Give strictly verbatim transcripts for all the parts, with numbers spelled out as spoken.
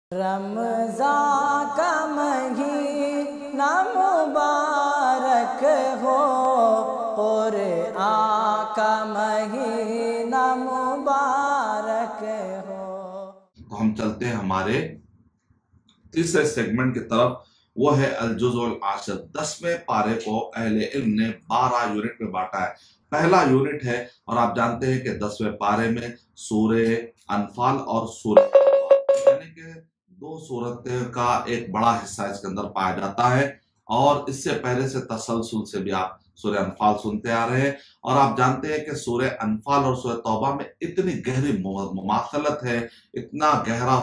رمضان کا مہینہ مبارک ہو، قرآن کا مہینہ مبارک ہو۔ تو ہم چلتے ہیں ہمارے تیسرے سیگمنٹ کی طرف، وہ ہے الجزء العاشر۔ دسویں پارے کو اہل علم نے بارہ یونٹ میں بانٹا ہے۔ پہلا یونٹ ہے، اور آپ جانتے ہیں کہ دسویں پارے میں سورہ انفال اور سورہ یعنی کہ دو سورتیں کا ایک بڑا حصہ اس کے اندر پایا جاتا ہے، اور اس سے پہلے سے تسلسل سے بھی آپ سورہ انفال سنتے آ رہے ہیں، اور آپ جانتے ہیں کہ سورہ انفال اور سورہ توبہ میں اتنی گہری مماثلت ہے، اتنا گہرا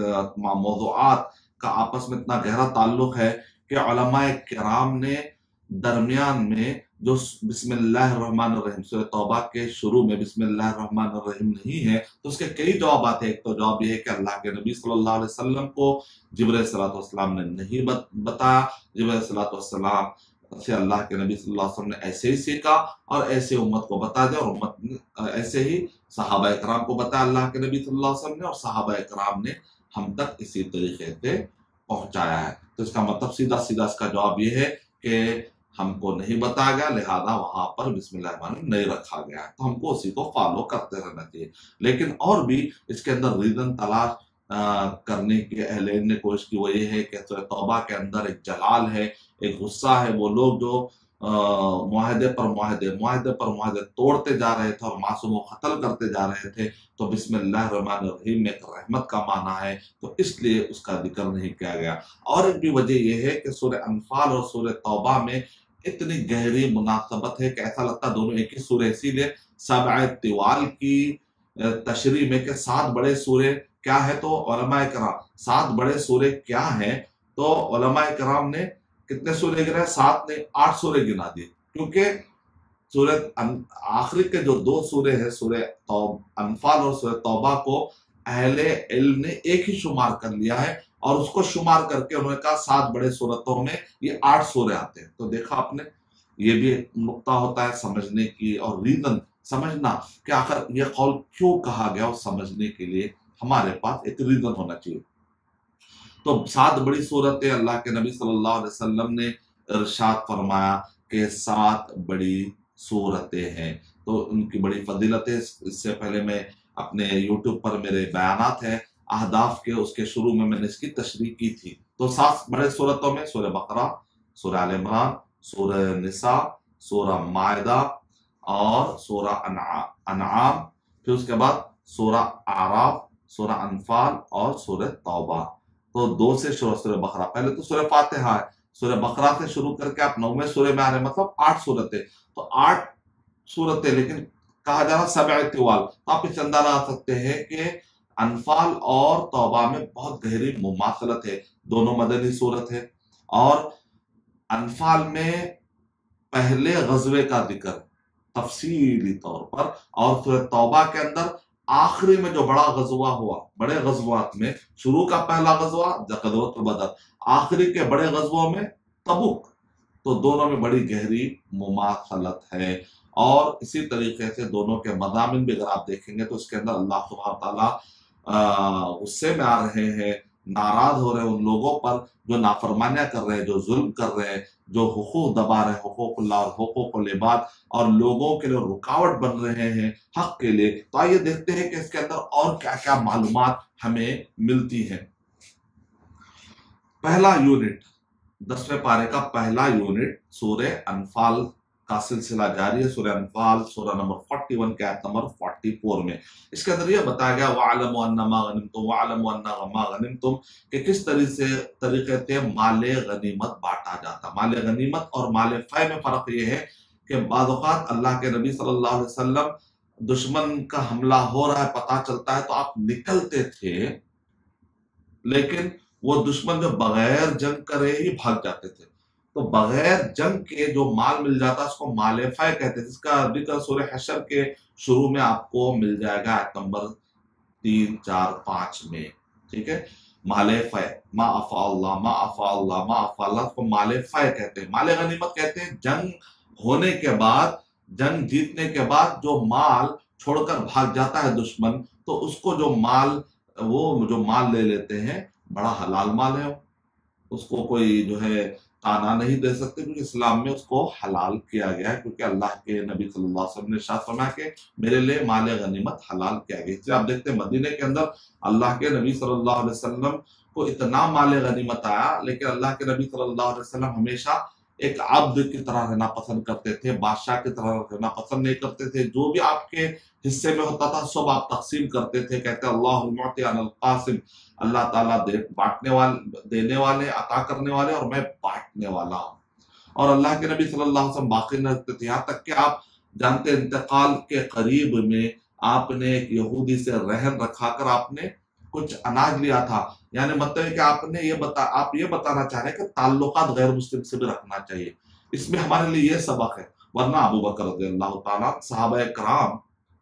موضوعات کا آپس میں اتنا گہرا تعلق ہے کہ علماء کرام نے درمیان میں جو بسم اللہ الرحمن الرحیم سورہ توبہ کے شروع میں بسم اللہ الرحمن الرحیم نہیں ہے، تو اس کے کئی جوابات ہیں۔ ایک تو جواب یہ ہے کہ اللہ کے نبی صلی اللہ علیہ وسلم کو جبرائیل صلی اللہ علیہ وسلم نے نہیں بتایا، جبرائیل صلی اللہ علیہ وسلم سے اللہ کے نبی صلی اللہ علیہ وسلم نے ایسے ہی سیکھا اور ایسے امت کو بتا دیا، اور امت ایسے ہی صحابہ اکرام کو بتایا اللہ کے نبی صلی اللہ علیہ وسلم نے، اور صحابہ اکرام نے ہم تک اسی طریقے سے پہنچایا ہے۔ تو اس کا مطلب سیدھا سیدھا اس کا جواب یہ ہے کہ ہم کو نہیں بتایا گیا، لہذا وہاں پر بسم اللہ الرحمن الرحیم نہیں رکھا گیا ہے، تو ہم کو اسی کو فالو کرتے رہنا چاہیے۔ لیکن اور بھی اس کے اندر ریزن تلاش کرنے کی اہل علم نے کوشش کی، وہ یہ ہے کہ سورہ توبہ کے اندر ایک جلال ہے، ایک غصہ ہے۔ وہ لوگ جو معاہدے پر معاہدے معاہدے پر معاہدے توڑتے جا رہے تھے اور معصوموں کو قتل کرتے جا رہے تھے، تو بسم اللہ الرحمن الرحیم میں ایک رحمت کا معنی ہے، تو اس لیے اس کا ذکر نہیں کیا گیا۔ اور ایک بھی وجہ یہ ہے کہ سورہ انفال اور سورہ توبہ میں اتنی گہری مناسبت ہے کہ ایسا لگتا دونوں ایک ہی سورہ، اسی لیے سبع طوال کی تشریح میں کہ سات بڑے سورے کیا ہے، تو علماء کرام سات بڑے سورے کیا ہیں، تو علماء کرام نے کتنے سورے گنا؟ سات نے آٹھ سورے گنا دیے، کیونکہ سورہ آخری کے جو دو سورے ہیں سورہ انفال اور سورہ توبہ کو اہل علم نے ایک ہی شمار کر لیا ہے، اور اس کو شمار کر کے انہوں نے کہا سات بڑے سورتوں میں یہ آٹھ سورے آتے ہیں۔ تو دیکھا آپ نے، یہ بھی ایک نقطہ ہوتا ہے سمجھنے کی، اور ریزن سمجھنا کہ آخر یہ قول کیوں کہا گیا، اور سمجھنے کے لیے ہمارے پاس ایک ریزن ہونا چاہیے۔ تو سات بڑی صورتیں اللہ کے نبی صلی اللہ علیہ وسلم نے ارشاد فرمایا کہ سات بڑی صورتیں ہیں، تو ان کی بڑی فضیلتیں اس سے پہلے میں اپنے یوٹیوب پر میرے بیانات ہیں اہداف کے، اس کے شروع میں میں نے اس کی تشریح کی تھی۔ تو سات بڑے صورتوں میں سورہ بقرہ، سورہ آل عمران، سورہ نساء، سورہ مائدہ اور سورہ انعام، پھر اس کے بعد سورہ اعراف، سورہ انفال اور سورہ توبہ۔ تو دو سے شروع سورہ بقرہ، پہلے تو سورہ فاتحہ ہے، سورہ بقرہ سے شروع کر کے آپ نویں سورے میں آ رہے ہیں، مطلب آٹھ صورتیں، تو آٹھ صورتیں، لیکن کہا جا رہا سبع طوال۔ تو آپ اس اندازہ لگا سکتے ہیں کہ انفال اور توبہ میں بہت گہری مماثلت ہے، دونوں مدنی صورت ہے، اور انفال میں پہلے غزوے کا ذکر تفصیلی طور پر، اور سورہ توبہ کے اندر آخری میں جو بڑا غزوہ ہوا، بڑے غزوات میں شروع کا پہلا غزوہ غزوۃ بدر، آخری کے بڑے غزووں میں تبوک، تو دونوں میں بڑی گہری مماثلت ہے۔ اور اسی طریقے سے دونوں کے مضامین بھی اگر آپ دیکھیں گے تو اس کے اندر اللہ سبحانہ تعالیٰ غصے میں آ رہے ہیں، ناراض ہو رہے ہیں ان لوگوں پر جو نافرمانیاں کر رہے ہیں، جو ظلم کر رہے ہیں، جو حقوق دبا رہے ہیں، حقوق اللہ اور حقوق العباد، اور لوگوں کے لیے رکاوٹ بن رہے ہیں حق کے لیے۔ تو آئیے دیکھتے ہیں کہ اس کے اندر اور کیا کیا معلومات ہمیں ملتی ہیں۔ پہلا یونٹ، دسویں پارے کا پہلا یونٹ سورہ انفال کا سلسلہ جاری ہے۔ سورہ انفال سورہ نمبر اکتالیس کے آیت نمبر چوالیس میں اس کے اندر یہ بتایا گیا وَعَلَمُوا أَنَّ مَا غَنِمْتُمْ وَعَلَمُوا أَنَّ مَا غَنِمْتُمْ کہ کس طریقے سے طریقے سے مال غنیمت بانٹا جاتا۔ مال غنیمت اور مال فے میں فرق یہ ہے کہ بعض اوقات اللہ کے نبی صلی اللہ علیہ وسلم دشمن کا حملہ ہو رہا ہے، پتہ چلتا ہے تو آپ نکلتے تھے، لیکن وہ دشمن جو بغیر جنگ کرے ہی بھاگ جاتے تھے، تو بغیر جنگ کے جو مال مل جاتا ہے اس کو مال فے کہتے ہیں، جس کا ذکر سورہ حشر کے شروع میں آپ کو مل جائے گا آیت نمبر تین چار پانچ میں، ٹھیک ہے۔ مال فے، ما افاء اللہ ما افاء اللہ ما افاء اللہ کو مال فے کہتے ہیں۔ مال غنیمت کہتے ہیں جنگ ہونے کے بعد، جنگ جیتنے کے بعد جو مال چھوڑ کر بھاگ جاتا ہے دشمن، تو اس کو جو مال وہ جو مال لے لیتے ہیں بڑا حلال مال ہے، اس کو کوئی جو ہے تانا نہیں دے سکتے، کیونکہ اسلام میں اس کو حلال کیا گیا ہے، کیونکہ اللہ کے نبی صلی اللہ علیہ وسلم نے ارشاد فرمایا کہ میرے لیے مال غنیمت حلال کیا گیا۔ اس لیے آپ دیکھتے ہیں مدینے کے اندر اللہ کے نبی صلی اللہ علیہ وسلم کو اتنا مال غنیمت آیا، لیکن اللہ کے نبی صلی اللہ علیہ وسلم ہمیشہ ایک عبد کی طرح رہنا پسند کرتے تھے، بادشاہ کی طرح رہنا پسند نہیں کرتے تھے۔ جو بھی آپ کے حصے میں ہوتا تھا سب آپ تقسیم کرتے تھے، کہتے اللہ المعطی انا القاسم، اللہ تعالیٰ بانٹنے والے، دینے والے، عطا کرنے والے، اور میں بانٹنے والا ہوں۔ اور اللہ کے نبی صلی اللہ علیہ وسلم باقی نہ رکھتے تھے، یہاں تک کہ آپ جانتے انتقال کے قریب میں آپ نے ایک یہودی سے رہن رکھا کر آپ نے کچھ اناج لیا تھا، یعنی مطلب ہے کہ آپ نے یہ بتا آپ یہ بتانا چاہ رہے ہیں کہ تعلقات غیر مسلم سے بھی رکھنا چاہیے۔ اس میں ہمارے لیے یہ سبق ہے، ورنہ ابو بکر رضی اللہ تعالیٰ، صحابہ کرام،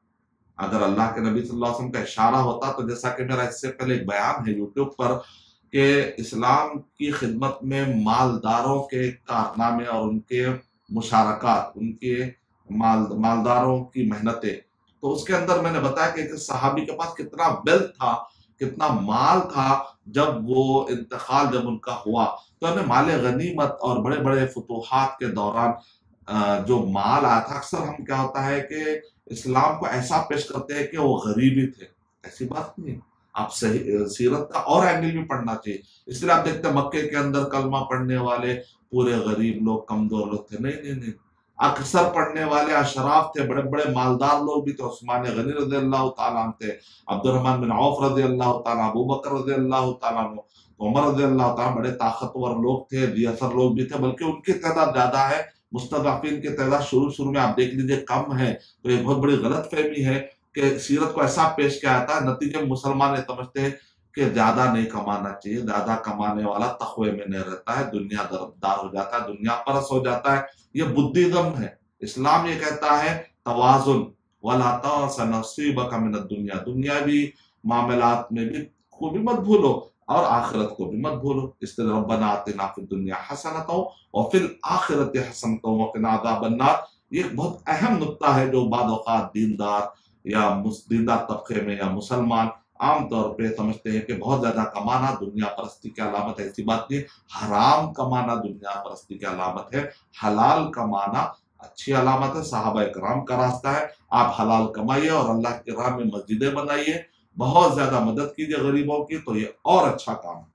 اگر اللہ کے نبی صلی اللہ علیہ وسلم کا اشارہ ہوتا تو جیسا کہ میرا اس سے پہلے ایک بیان ہے یوٹیوب پر کہ اسلام کی خدمت میں مالداروں کے کارنامے اور ان کے مشارکات، ان کے مال مالداروں کی محنتیں، تو اس کے اندر میں نے بتایا کہ صحابی کے پاس کتنا ویلتھ تھا، کتنا مال تھا، جب وہ انتقال جب ان کا ہوا تو انہیں مال غنیمت اور بڑے بڑے فتوحات کے دوران جو مال آیا تھا، اکثر ہم کیا ہوتا ہے کہ اسلام کو ایسا پیش کرتے ہیں کہ وہ غریبی تھے، ایسی بات نہیں، آپ صحیح سیرت کا اور اینگل بھی پڑھنا چاہیے۔ اس لیے آپ دیکھتے ہیں مکے کے اندر کلمہ پڑھنے والے پورے غریب لوگ، کمزور لوگ تھے، نہیں نہیں نہیں، اکثر پڑھنے والے اشراف تھے، بڑے بڑے مالدار لوگ بھی تھے، عثمان غنی رضی اللہ تعالیٰ عنہ تھے، عبد الرحمن بن عوف رضی اللہ تعالیٰ، ابو بکر رضی اللہ تعالیٰ عنہ، عمر رضی اللہ تعالیٰ، بڑے طاقتور لوگ تھے، ذی اثر لوگ بھی تھے، بلکہ ان کی تعداد زیادہ ہے، مستضعفین کی تعداد شروع شروع میں آپ دیکھ لیجئے کم ہے۔ تو یہ بہت بڑی غلط فہمی ہے کہ سیرت کو ایسا پیش کیا جاتا ہے، نتیجے میں مسلمان یہ سمجھتے ہیں کہ زیادہ نہیں کمانا چاہیے، زیادہ کمانے والا تقوی میں نہیں رہتا ہے، دنیا دار ہو جاتا ہے، دنیا پرست ہو جاتا ہے۔ یہ بدھزم ہے۔ اسلام یہ کہتا ہے توازن، وَلَا تَنْسَ نَصِيبَكَ مِنَ الدُّنْيَا، دنیاوی معاملات میں بھی کو بھی مت بھولو اور آخرت کو بھی مت بھولو۔ اس طرح ربنا آتنا فی الدنیا حسنۃ وفی الآخرۃ حسنۃ وقنا عذاب النار، یہ ایک بہت اہم نقطہ ہے جو بعض اوقات دیندار یا دیندار طبقے میں یا مسلمان عام طور پہ سمجھتے ہیں کہ بہت زیادہ کمانا دنیا پرستی کی علامت ہے۔ ایسی بات نہیں، حرام کمانا دنیا پرستی کی علامت ہے، حلال کمانا اچھی علامت ہے، صحابہ کرام کا راستہ ہے۔ آپ حلال کمائیے اور اللہ کے راہ میں مسجدیں بنائیے، بہت زیادہ مدد کیجیے غریبوں کی، تو یہ اور اچھا کام ہے۔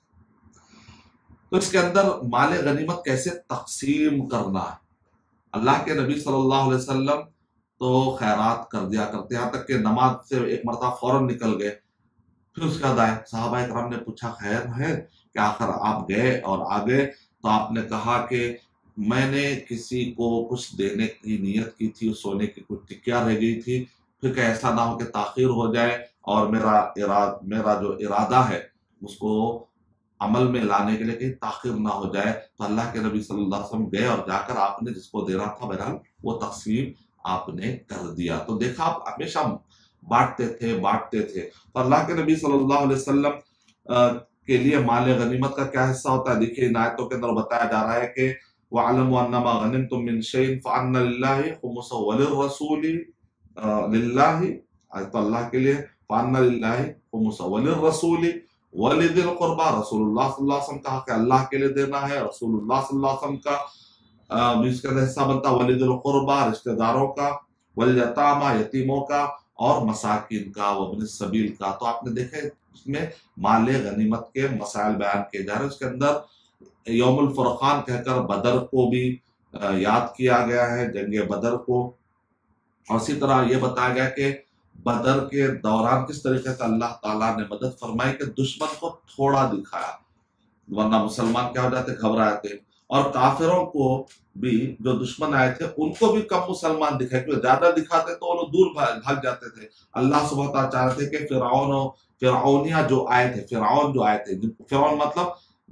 تو اس کے اندر مال غنیمت کیسے تقسیم کرنا ہے، اللہ کے نبی صلی اللہ علیہ وسلم تو خیرات کر دیا کرتے، یہاں تک کہ نماز سے ایک مرتبہ فوراً نکل گئے، پھر اس کے بعد آئے، صحابہ کرام نے پوچھا خیر ہے کہ آخر آپ گئے اور آگے، تو آپ نے کہا کہ میں نے کسی کو کچھ دینے کی نیت کی تھی، سونے کی کچھ ٹکیاں رہ گئی تھی، پھر کہ ایسا نہ ہو کہ تاخیر ہو جائے اور میرا اراد میرا جو ارادہ ہے اس کو عمل میں لانے کے لیے کہیں تاخیر نہ ہو جائے، تو اللہ کے نبی صلی اللہ علیہ وسلم گئے اور جا کر آپ نے جس کو دینا تھا بہرحال وہ تقسیم آپ نے کر دیا۔ تو دیکھا آپ ہمیشہ بانٹتے تھے بانٹتے تھے۔ تو اللہ کے نبی صلی اللہ علیہ وسلم کے لیے مال غنیمت کا کیا حصہ ہوتا ہے، دیکھیے ان آیتوں کے اندر بتایا جا رہا ہے کہ وَعَلَمُوا أَنَّمَا غَنِمْتُم مِّن شَيْءٍ فَأَنَّ لِلَّهِ خُمُسَهُ وَلِلرَّسُولِ لِلَّهِ، تو اللہ کے لیے فَأَنَّ لِلَّهِ خُمُسَهُ وَلِلرَّسُولِ وَلِذِي الْقُرْبَى، رسول اللہ صلی اللہ علیہ وسلم کہا کہ اللہ کے لیے دینا ہے، رسول اللہ صلی اللہ علیہ وسلم کا بھی اس کا حصہ بنتا، وَلِذِي الْقُرْبَى رشتہ داروں کا، وَالْيَتَامَى یتیموں کا، اور مساکین کا، وابن السبیل کا۔ تو آپ نے دیکھا اس میں مال غنیمت کے مسائل بیان کیے جا رہے ہیں۔ اس کے اندر یوم الفرقان کہہ کر بدر کو بھی یاد کیا گیا ہے، جنگ بدر کو، اور اسی طرح یہ بتایا گیا کہ بدر کے دوران کس طریقے سے اللہ تعالیٰ نے مدد فرمائی کہ دشمن کو تھوڑا دکھایا، ورنہ مسلمان کیا ہو جاتے، گھبرائے تھے، اور کافروں کو بھی جو دشمن آئے تھے ان کو بھی کم مسلمان دکھائے، کیونکہ زیادہ دکھاتے تو وہ لوگ دور بھاگ جاتے تھے۔ اللہ سبحانہ وتعالیٰ چاہ رہے تھے کہ فرعون و فرعونیہ جو آئے تھے، فرعون جو آئے تھے، فرعون مطلب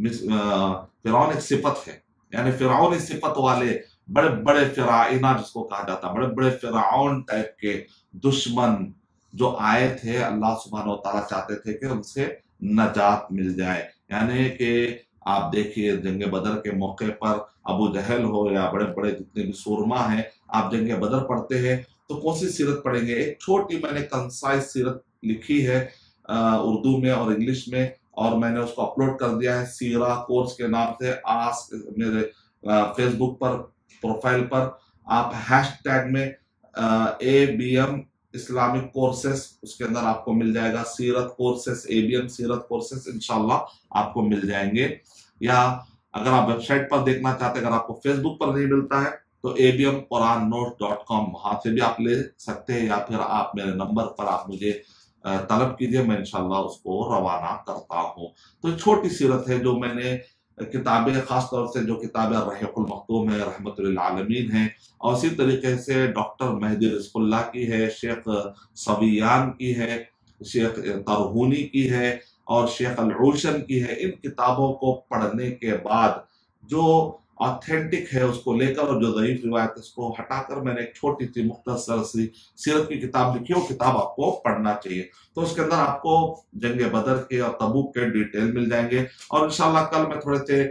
فرعون ایک صفت ہے، یعنی فرعون اس صفت والے بڑے بڑے فرعونہ جس کو کہا جاتا ہے، بڑے بڑے فرعون ٹائپ کے دشمن جو آئے تھے، اللہ سبحانہ وتعالیٰ چاہتے تھے کہ ان سے نجات مل جائے۔ یعنی کہ آپ دیکھیے جنگ بدر کے موقع پر ابو جہل ہو یا بڑے بڑے جتنے بھی سورما ہیں، آپ جنگ بدر پڑھتے ہیں تو کون سی سیرت پڑھیں گے؟ ایک چھوٹی میں نے کنسائز سیرت لکھی ہے اردو میں اور انگلش میں، اور میں نے اس کو اپلوڈ کر دیا ہے سیرہ کورس کے نام سے. آس میرے فیس بک پر پروفائل پر آپ ہیش ٹیگ میں A B M Islamic courses اس کے اندر آپ کو مل جائے گا. سیرت کورسز اے بی ایم سیرت کورسز انشاءاللہ آپ کو مل جائیں گے. یا اگر آپ ویب سائٹ پر دیکھنا چاہتے ہیں, اگر آپ کو فیس بک پر نہیں ملتا ہے تو A B M Quran note dot com وہاں سے بھی آپ لے سکتے ہیں, یا پھر آپ میرے نمبر پر آپ مجھے طلب کیجئے, میں انشاءاللہ اس کو روانہ کرتا ہوں. تو چھوٹی سیرت ہے جو میں نے کتابیں, خاص طور سے جو کتابیں رحیق المختوم ہے رحمت للعالمین ہیں, اور اسی طریقے سے ڈاکٹر مہدی رزق اللہ کی ہے, شیخ صویان کی ہے, شیخ ترہونی کی ہے, اور شیخ العوشن کی ہے. ان کتابوں کو پڑھنے کے بعد جو آتھینٹک ہے اس کو لے کر, اور جو ضعیف روایت اس کو ہٹا کر میں نے ایک چھوٹی سی مختصر سی سیرت کی کتاب لکھی. وہ کتاب آپ کو پڑھنا چاہیے. تو اس کے اندر آپ کو جنگ بدر کے اور تبوک کے ڈیٹیل مل جائیں گے, اور انشاءاللہ کل میں تھوڑے سے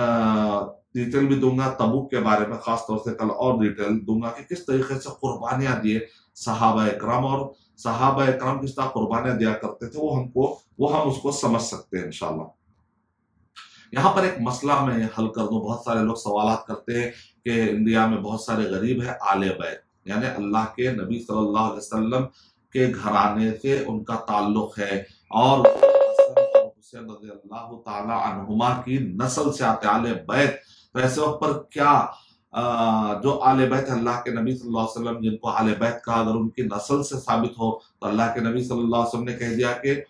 ڈیٹیل بھی دوں گا تبوک کے بارے میں. خاص طور سے کل اور ڈیٹیل دوں گا کہ کس طریقے سے قربانیاں دیے صحابہ اکرام, اور صحابہ اکرام کس طرح قربانیاں دیا کرتے تھے, وہ ہم کو وہ ہم اس کو سمجھ سکتے ہیں انشاءاللہ. یہاں پر ایک مسئلہ میں حل کر دوں. بہت سارے لوگ سوالات کرتے ہیں کہ انڈیا میں بہت سارے غریب ہیں, آل بیت یعنی اللہ کے نبی صلی اللہ علیہ وسلم کے گھرانے سے ان کا تعلق ہے, اور حسن اور حسین رضی اللہ تعالی عنہما کی نسل سے آتے آل بیت. تو ایسے وقت پر کیا جو آل بیت اللہ کے نبی صلی اللہ علیہ وسلم جن کو آل بیت کہا, اگر ان کی نسل سے ثابت ہو تو اللہ کے نبی صلی اللہ علیہ وسلم نے کہہ دیا کہ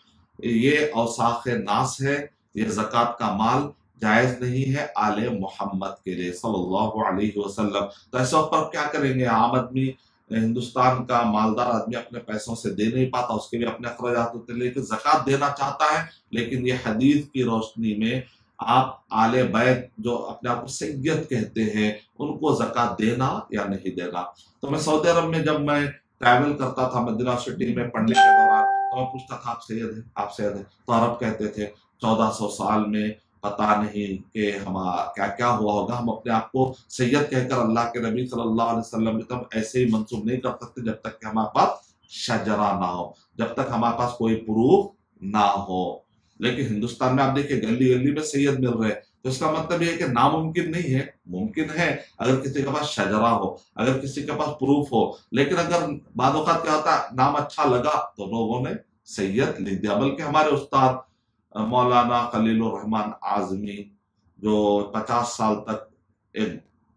یہ اوساخ ناس ہے, یہ زکوٰۃ کا مال جائز نہیں ہے آل محمد کے لیے صلی اللہ علیہ وسلم. تو ایسے وقت پر کیا کریں گے؟ عام آدمی, ہندوستان کا مالدار آدمی اپنے پیسوں سے دے نہیں پاتا, اس کے بھی اپنے اخراجات ہوتے ہیں, لیکن زکوٰۃ دینا چاہتا ہے. لیکن یہ حدیث کی روشنی میں آپ آل بیت جو اپنے آپ کو سید کہتے ہیں ان کو زکوٰۃ دینا یا نہیں دینا. تو میں سعودی عرب میں جب میں ٹریول کرتا تھا مدینہ سٹی میں پڑھنے کے دوران, تو میں پوچھتا تھا آپ سید ہیں, آپ سید ہیں, تو عرب کہتے تھے چودہ سو سال میں پتہ نہیں کہ ہمارا کیا کیا ہوا ہوگا, ہم اپنے آپ کو سید کہہ کر اللہ کے نبی صلی اللہ علیہ وسلم کی طرف ایسے ہی منسوب نہیں کر سکتے جب تک کہ ہمارے پاس شجرہ نہ ہو, جب تک ہمارے پاس کوئی پروف نہ ہو. لیکن ہندوستان میں آپ دیکھیں گلی گلی میں سید مل رہے, تو اس کا مطلب یہ ہے کہ ناممکن نہیں ہے, ممکن ہے اگر کسی کے پاس شجرہ ہو, اگر کسی کے پاس پروف ہو. لیکن اگر بعض اوقات کیا ہوتا ہے, نام اچھا لگا تو لوگوں نے سید لکھ دیا. بلکہ ہمارے استاد مولانا خلیل الرحمن اعظمی جو پچاس سال تک ایک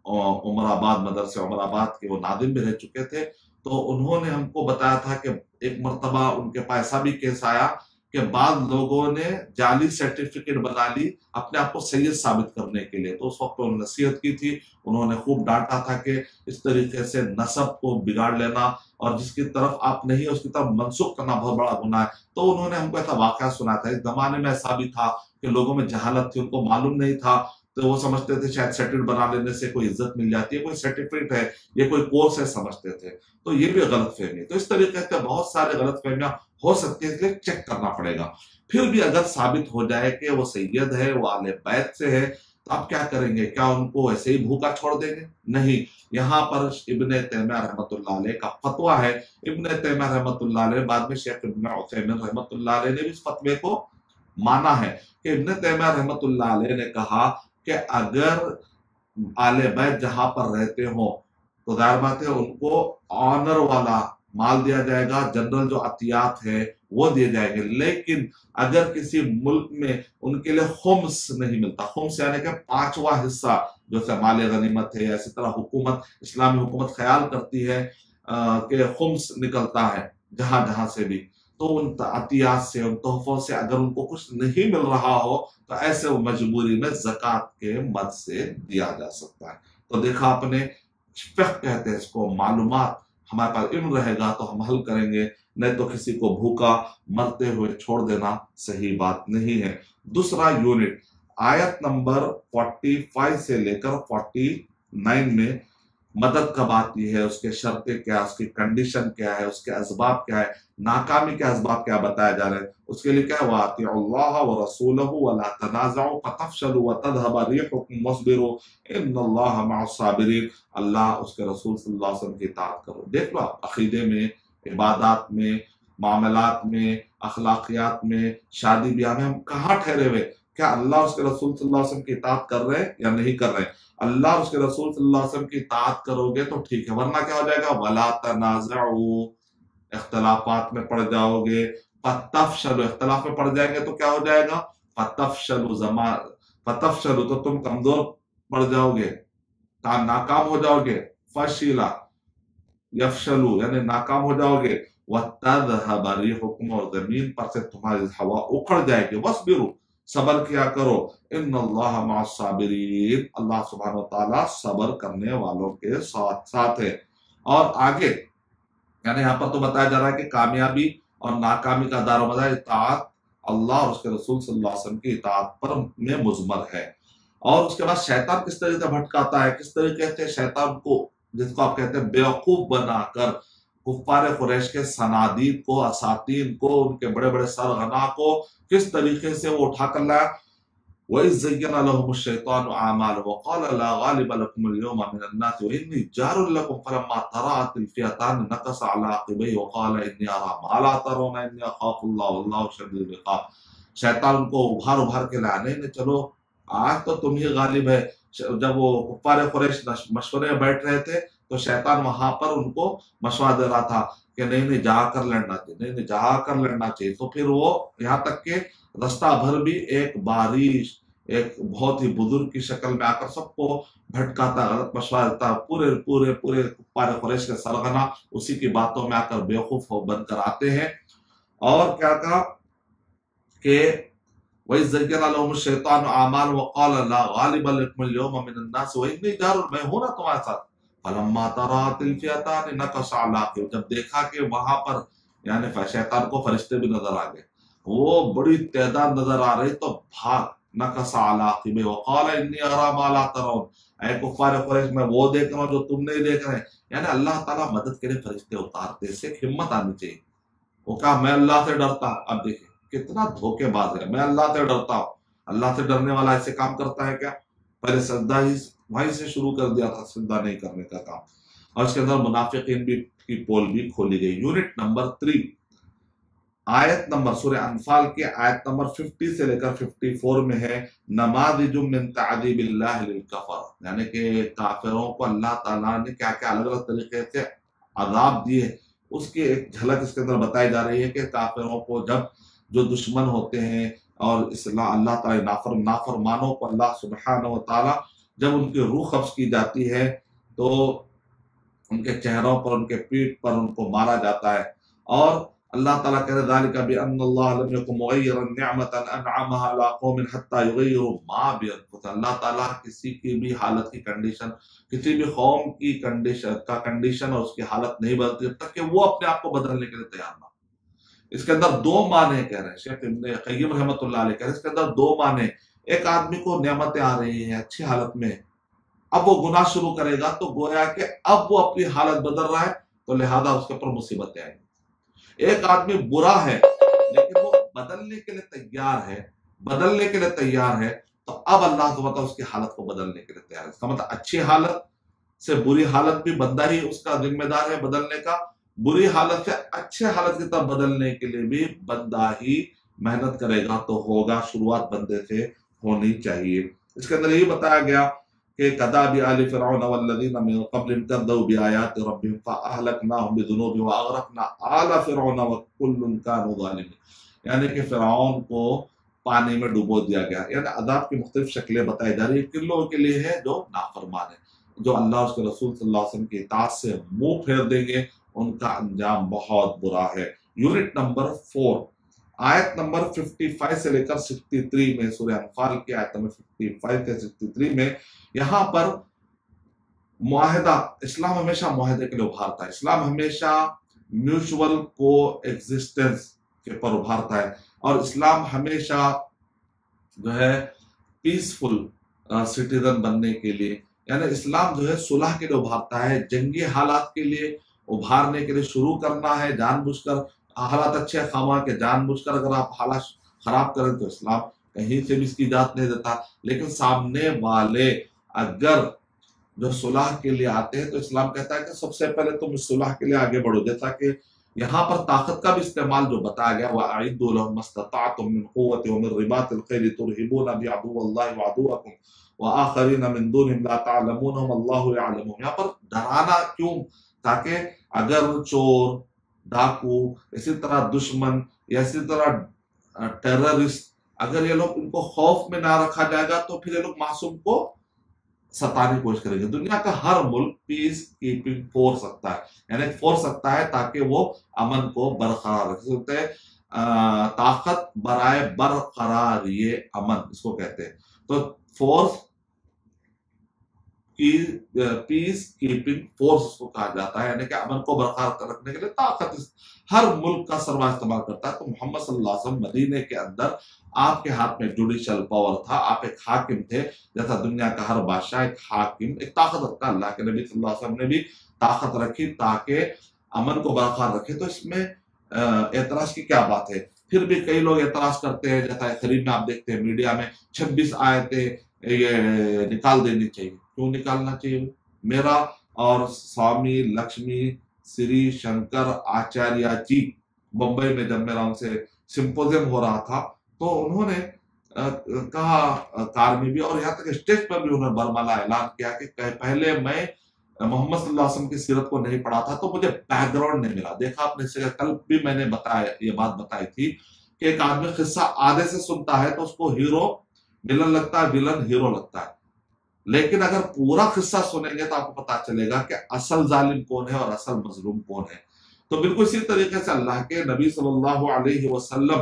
عمر آباد مدرسے عمر آباد کے وہ ناظم بھی رہ چکے تھے, تو انہوں نے ہم کو بتایا تھا کہ ایک مرتبہ ان کے پاس ایسا بھی کیس آیا کہ بعض لوگوں نے جعلی سرٹیفکیٹ بنا لی اپنے آپ کو سید ثابت کرنے کے لیے. تو اس وقت انہوں نے نصیحت کی تھی, انہوں نے خوب ڈانٹا تھا کہ اس طریقے سے نسب کو بگاڑ لینا اور جس کی طرف آپ نہیں اس کی طرف منسوخ کرنا بہت بڑا گناہ ہے. تو انہوں نے ہم کو ایسا واقعہ سنا تھا. اس زمانے میں ایسا بھی تھا کہ لوگوں میں جہالت تھی, ان کو معلوم نہیں تھا, تو وہ سمجھتے تھے شاید سرٹیفکیٹ بنا لینے سے کوئی عزت مل جاتی ہے, کوئی سرٹیفکیٹ ہے, یہ کوئی کورس ہے سمجھتے تھے. تو یہ بھی غلط فہمی. تو اس طریقے سے بہت سارے غلط فہمیاں ہو سکتی ہیں, اس لیے چیک کرنا پڑے گا. پھر بھی اگر ثابت ہو جائے کہ وہ سید ہے, وہ آل بیت سے ہے, تو آپ کیا کریں گے؟ کیا ان کو ایسے ہی بھوکا چھوڑ دیں گے؟ نہیں. یہاں پر ابن تیمیہ رحمۃ اللہ علیہ کا فتویٰ ہے. ابن تیمیہ رحمۃ اللہ علیہ, بعد میں شیخ ابن عثیمین رحمۃ اللہ علیہ نے بھی اس فتوے کو مانا ہے کہ ابن تیمیہ رحمۃ اللہ علیہ نے کہا کہ اگر آل بیت جہاں پر رہتے ہوں تو ظاہر بات ہے ان کو آنر والا مال دیا جائے گا, جنرل جو عطیات ہے وہ دیے جائیں گے. لیکن اگر کسی ملک میں ان کے لیے خمس نہیں ملتا, خمس یعنی کہ پانچواں حصہ جیسے مال غنیمت ہے, اسی طرح حکومت اسلامی حکومت خیال کرتی ہے کہ خمس نکلتا ہے جہاں جہاں سے بھی, تو ان عطیات سے ان تحفوں سے اگر ان کو کچھ نہیں مل رہا ہو تو ایسے وہ مجبوری میں زکوٰۃ کے مد سے دیا جا سکتا ہے. تو دیکھا آپ نے, فقہ کہتے ہیں اس کو, معلومات ہمارے پاس علم رہے گا تو ہم حل کریں گے, نہیں تو کسی کو بھوکا مرتے ہوئے چھوڑ دینا صحیح بات نہیں ہے. دوسرا یونٹ آیت نمبر پینتالیس سے لے کر انچاس میں مدد کب آتی ہے, اس کے شرطیں کیا, اس کی کنڈیشن کیا ہے, اس کے اسباب کیا ہے, ناکامی کے اسباب کیا بتایا جا رہے ہیں. اس کے لیے کیا ہے, وَأَطِيعُوا اللَّهَ وَرَسُولَهُ وَلَا تَنَازَعُوا فَتَفْشَلُوا وَتَذْهَبَ رِيحُكُمْ وَاصْبِرُوا إِنَّ اللَّهَ مَعَ الصَّابِرِينَ. اللہ اس کے رسول صلی اللہ علیہ وسلم کی اطاعت کرو. دیکھ لو آپ عقیدے میں, عبادات میں, معاملات میں, اخلاقیات میں، شادی بیاہ میں ہم کہاں ٹھہرے ہوئے؟ کیا اللہ اور اس کے رسول صلی اللہ علیہ وسلم کی اطاعت کر رہے ہیں یا نہیں کر رہے ہیں؟ اللہ اور اس کے رسول صلی اللہ علیہ وسلم کی اطاعت کرو گے تو ٹھیک ہے، ورنہ کیا ہو جائے گا؟ وَلَا تَنَازَعُوا، اختلافات میں پڑ جاؤ گے، فَتَفْشَلُوا، اختلاف میں پڑ جائیں گے تو کیا ہو جائے گا؟ فَتَفْشَلُوا، زمان فَتَفْشَلُوا، تو تم کمزور پڑ جاؤ گے، ناکام ہو جاؤ گے، فَشِلَا یفشلو یعنی ناکام ہو جاؤ گے، وَتَذْهَبَ رِيحُكُمْ، اور زمین پر سے تمہاری ہوا اکھڑ جائے گی، وَاصْبِرُوا، صبر کیا کرو، ان اللہ مع الصابرین، اللہ سبحانہ وتعالیٰ صبر کرنے والوں کے ساتھ ساتھ ہے۔ اور آگے یعنی یہاں پر تو بتایا جا رہا ہے کہ کامیابی اور ناکامی کا دار و مدار اطاعت اللہ اور اس کے رسول صلی اللہ علیہ وسلم کی اطاعت پر میں مضمر ہے۔ اور اس کے بعد شیطان کس طریقے سے بھٹکاتا ہے، کس طریقے سے شیطان کو، جس کو آپ کہتے ہیں بیوقوف بنا کر، کفار قریش کے صنادید کو، اساطین کو، ان کے بڑے بڑے سرغنا کو کس طریقے سے وہ اٹھا کر لایا۔ وَإِذْ زَيَّنَ لَهُمُ الشَّيْطَانُ أَعْمَالَهُمْ وَقَالَ لَا غَالِبَ لَكُمُ الْيَوْمَ مِنَ النَّاسِ وَإِنِّي جَارٌ لَكُمْ فَلَمَّا تَرَأَتِ الْفِئَتَانِ نَكَصَ عَلَىٰ عَقِبَيْهِ وَقَالَ إِنِّي أَرَىٰ مَا لَا تَرَوْنَ إِنِّي أَخَافُ اللَّهَ وَاللَّهُ شَدِيدُ الْعِقَابِ۔ شیطان ان کو ابھار ابھار کے لایا، نہیں نہیں چلو آج تو تم ہی غالب ہے۔ جب وہ کفار قریش مشورے میں بیٹھ رہے تھے تو شیطان وہاں پر ان کو مشورہ دے رہا تھا کہ نہیں نہیں جا کر لڑنا چاہیے، نہیں نہیں جا کر لڑنا چاہیے۔ تو پھر وہ یہاں تک کہ رستہ بھر بھی ایک بارش، ایک بہت ہی بزرگ کی شکل میں آ کر سب کو بھٹکاتا، غلط مشورہ دیتا، پورے پورے پورے کفار قریش کے سرغنا اسی کی باتوں میں آ کر بیوقوف بن کر آتے ہیں۔ اور کیا کہا کہ وَإِذْ زَيَّنَ لَهُمُ الشَّيْطَانُ أَعْمَالَهُمْ وَقَالَ لَا غَالِبَ لَكُمُ الْيَوْمَ مِنَ النَّاسِ وَإِنِّي جَارٌ، میں ہوں نا تمہارے ساتھ۔ فَلَمَّا تَرَأَتِ الْفِئَتَانِ نَكَصَ عَلَىٰ عَقِبَيْهِ، جب دیکھا کہ وہاں پر یعنی شیطان کو فرشتے بھی نظر آ گئے، وہ بڑی تعداد نظر آ رہی تو بھاگ، نَكَصَ عَلَىٰ عَقِبَيْهِ وَقَالَ إِنِّي أَرَىٰ مَا لَا تَرَوْنَ، اے کفار قریش میں وہ دیکھ رہا ہوں جو تم نہیں دیکھ رہے۔ یعنی اللہ تعالیٰ مدد کے لیے فرشتے اتارتے، اس سے ایک ہمت آنی چاہیے۔ وہ کہا میں اللہ سے ڈرتا ہوں، اب دیکھیں کتنا دھوکے باز ہے، میں اللہ سے ڈرتا ہوں۔ اللہ سے ڈرنے والا ایسے کام کرتا ہے کیا؟ پہلے سجدہ ہی وہیں سے شروع کر دیا تھا، سجدہ نہیں کرنے کا کام، اور اس کے اندر منافقین بھی کی پول بھی کھولی گئی۔ یونٹ نمبر تھری، آیت نمبر سورہ انفال کے آیت نمبر پچاس سے لے کر چون میں ہے نماذج من تعذیب اللہ للکفر، یعنی کہ کافروں کو اللہ تعالیٰ نے کیا کیا الگ الگ طریقے سے عذاب دیے، اس کی ایک جھلک اس کے اندر بتائی جا رہی ہے کہ کافروں کو جب جو دشمن ہوتے ہیں اور اسلام اللہ تعالیٰ نافر نافرمانوں کو اللہ سبحانہ و تعالیٰ جب ان کی روح قبض کی جاتی ہے تو ان کے چہروں پر، ان کے پیٹھ پر ان کو مارا جاتا ہے۔ اور اللہ تعالیٰ کہہ رہے ذالک بأن اللہ لم یکن مغیرا نعمتا انعمها علی قوم حتی یغیروا ما بانفسہم، اللہ تعالیٰ کسی کی بھی حالت کی کنڈیشن، کسی بھی قوم کی کنڈیشن کا کنڈیشن اور اس کی حالت نہیں بدلتی جب تک کہ وہ اپنے آپ کو بدلنے کے لیے تیار نہ۔ اس کے اندر دو معنی کہہ رہے ہیں شیخ ابن قیم رحمۃ اللہ علیہ کہہ رہے ہیں، اس کے اندر دو معنی، ایک آدمی کو نعمتیں آ رہی ہیں اچھی حالت میں، اب وہ گناہ شروع کرے گا تو گویا کہ اب وہ اپنی حالت بدل رہا ہے تو لہذا اس کے اوپر مصیبتیں آئیں گی۔ ایک آدمی برا ہے لیکن وہ بدلنے کے لیے تیار ہے، بدلنے کے لیے تیار ہے تو اب اللہ سبحانہ وتعالیٰ اس کی حالت کو بدلنے کے لیے تیار ہے۔ اس کا مطلب اچھی حالت سے بری حالت بھی بندہ ہی اس کا ذمہ دار ہے بدلنے کا، بری حالت سے اچھے حالت کی طرف بدلنے کے لیے بھی بندہ ہی محنت کرے گا تو ہوگا، شروعات بندے سے ہونی چاہیے۔ اس کے اندر یہی بتایا گیا کہ کذاب آل فرعون والذین من قبلهم کذبوا بآیات ربهم فأهلکناهم بذنوبهم وأغرقنا آل فرعون وكل كانوا ظالمین، یعنی کہ فرعون کو پانی میں ڈبو دیا گیا، یعنی عذاب کی مختلف شکلیں بتائی جا رہی ہیں، کن لوگوں کے لیے ہے جو نافرمان ہیں، جو اللہ اور اس کے رسول صلی اللہ علیہ وسلم کی اطاعت سے منہ پھیر دیں گے، ان کا انجام بہت برا ہے۔ یونٹ نمبر فور، آیت نمبر پچپن سے لے کر تریسٹھ میں، سورہ انفال کی آیت نمبر پچپن سے تریسٹھ میں، یہاں پر معاہدہ، اسلام ہمیشہ معاہدے کے لیے ابھارتا ہے، اسلام ہمیشہ میوچول کو ایگزسٹنس کے پر ابھارتا ہے، اور اسلام ہمیشہ جو ہے پیسفل سٹیزن بننے کے لیے، یعنی اسلام جو ہے صلح کے لیے ابھارتا ہے، جنگی حالات کے لیے ابھارنے کے لیے شروع کرنا ہے، جان بوجھ کر حالات اچھے خواہ کہ جان بوجھ کر اگر آپ حالات خراب کریں تو اسلام کہیں سے بھی اس کی اجازت نہیں دیتا، لیکن سامنے والے اگر جو صلح کے لیے آتے ہیں تو اسلام کہتا ہے کہ سب سے پہلے تم اس صلح کے لیے آگے بڑھو، جیسا کہ यहाँ पर ताकत का भी इस्तेमाल जो बताया गया, वअइद्दू लहुम मस्तताअतुम मिन क़ुव्वतिन व मिन रिबातिल ख़ैल तुरहिबूना बि अदुव्वल्लाहि व अदुव्वकुम व आख़रीन मिन दूनिहिम ला तअलमूनहुम अल्लाहु यअलमुहुम। यहाँ पर डराना क्यों? ताकि अगर चोर, डाकू, इसी तरह दुश्मन या इसी तरह टेररिस्ट, अगर ये लोग इनको खौफ में ना रखा जाएगा तो फिर ये लोग मासूम को सताने की कोशिश करेंगे। दुनिया का हर मुल्क पीस कीपिंग फोर्स सकता है, यानी फोर्स सकता है ताकि वो अमन को बरकरार रख सकते हैं। ताकत बराए बरकरार ये अमन इसको कहते हैं। तो फोर्स की पीस कीपिंग फोर्स उसको कहा जाता है, यानी कि अमन को बरकरार रखने के लिए ताकत हर मुल्क का सर्वा इस्तेमाल करता है। तो मोहम्मद सल्लल्लाहु अलैहि वसल्लम मदीने के अंदर आपके हाथ में जुडिशल पावर था, आप एक हाकिम थे, जैसा दुनिया का हर बादशाह एक हाकिम, एक ताकत रखता। अल्लाह के नबी सल्लल्लाहु अलैहि वसल्लम ने भी ताकत रखी ताकि अमन को बरकरार रखे। तो इसमें एतराज की क्या बात है? फिर भी कई लोग एतराज करते हैं, जैसा करीब में आप देखते हैं मीडिया में छब्बीस आयतें ये निकाल देनी चाहिए। क्यों निकालना चाहिए? मेरा और स्वामी लक्ष्मी श्री शंकर आचार्य जी मुंबई में जब मेरा उनसे सिंपोजियम हो रहा था तो उन्होंने कहा कार में भी और यहाँ तक स्टेज पर भी उन्होंने बरमाला ऐलान किया कि पहले मैं मोहम्मद सल्लल्लाहु अलैहि वसल्लम की सीरत को नहीं पढ़ा था तो मुझे बैकग्राउंड नहीं मिला। देखा आपने, इससे कल भी मैंने बताया, ये बात बताई थी कि एक आदमी किस्सा आधे से सुनता है तो उसको हीरो विलन लगता है, विलन हीरो लगता है, लेकिन अगर पूरा किस्सा सुनेंगे तो आपको पता चलेगा कि असल जालिम कौन है और असल मजलूम कौन है। तो बिल्कुल इसी तरीके से अल्लाह के नबी सल्लल्लाहु अलैहि वसल्लम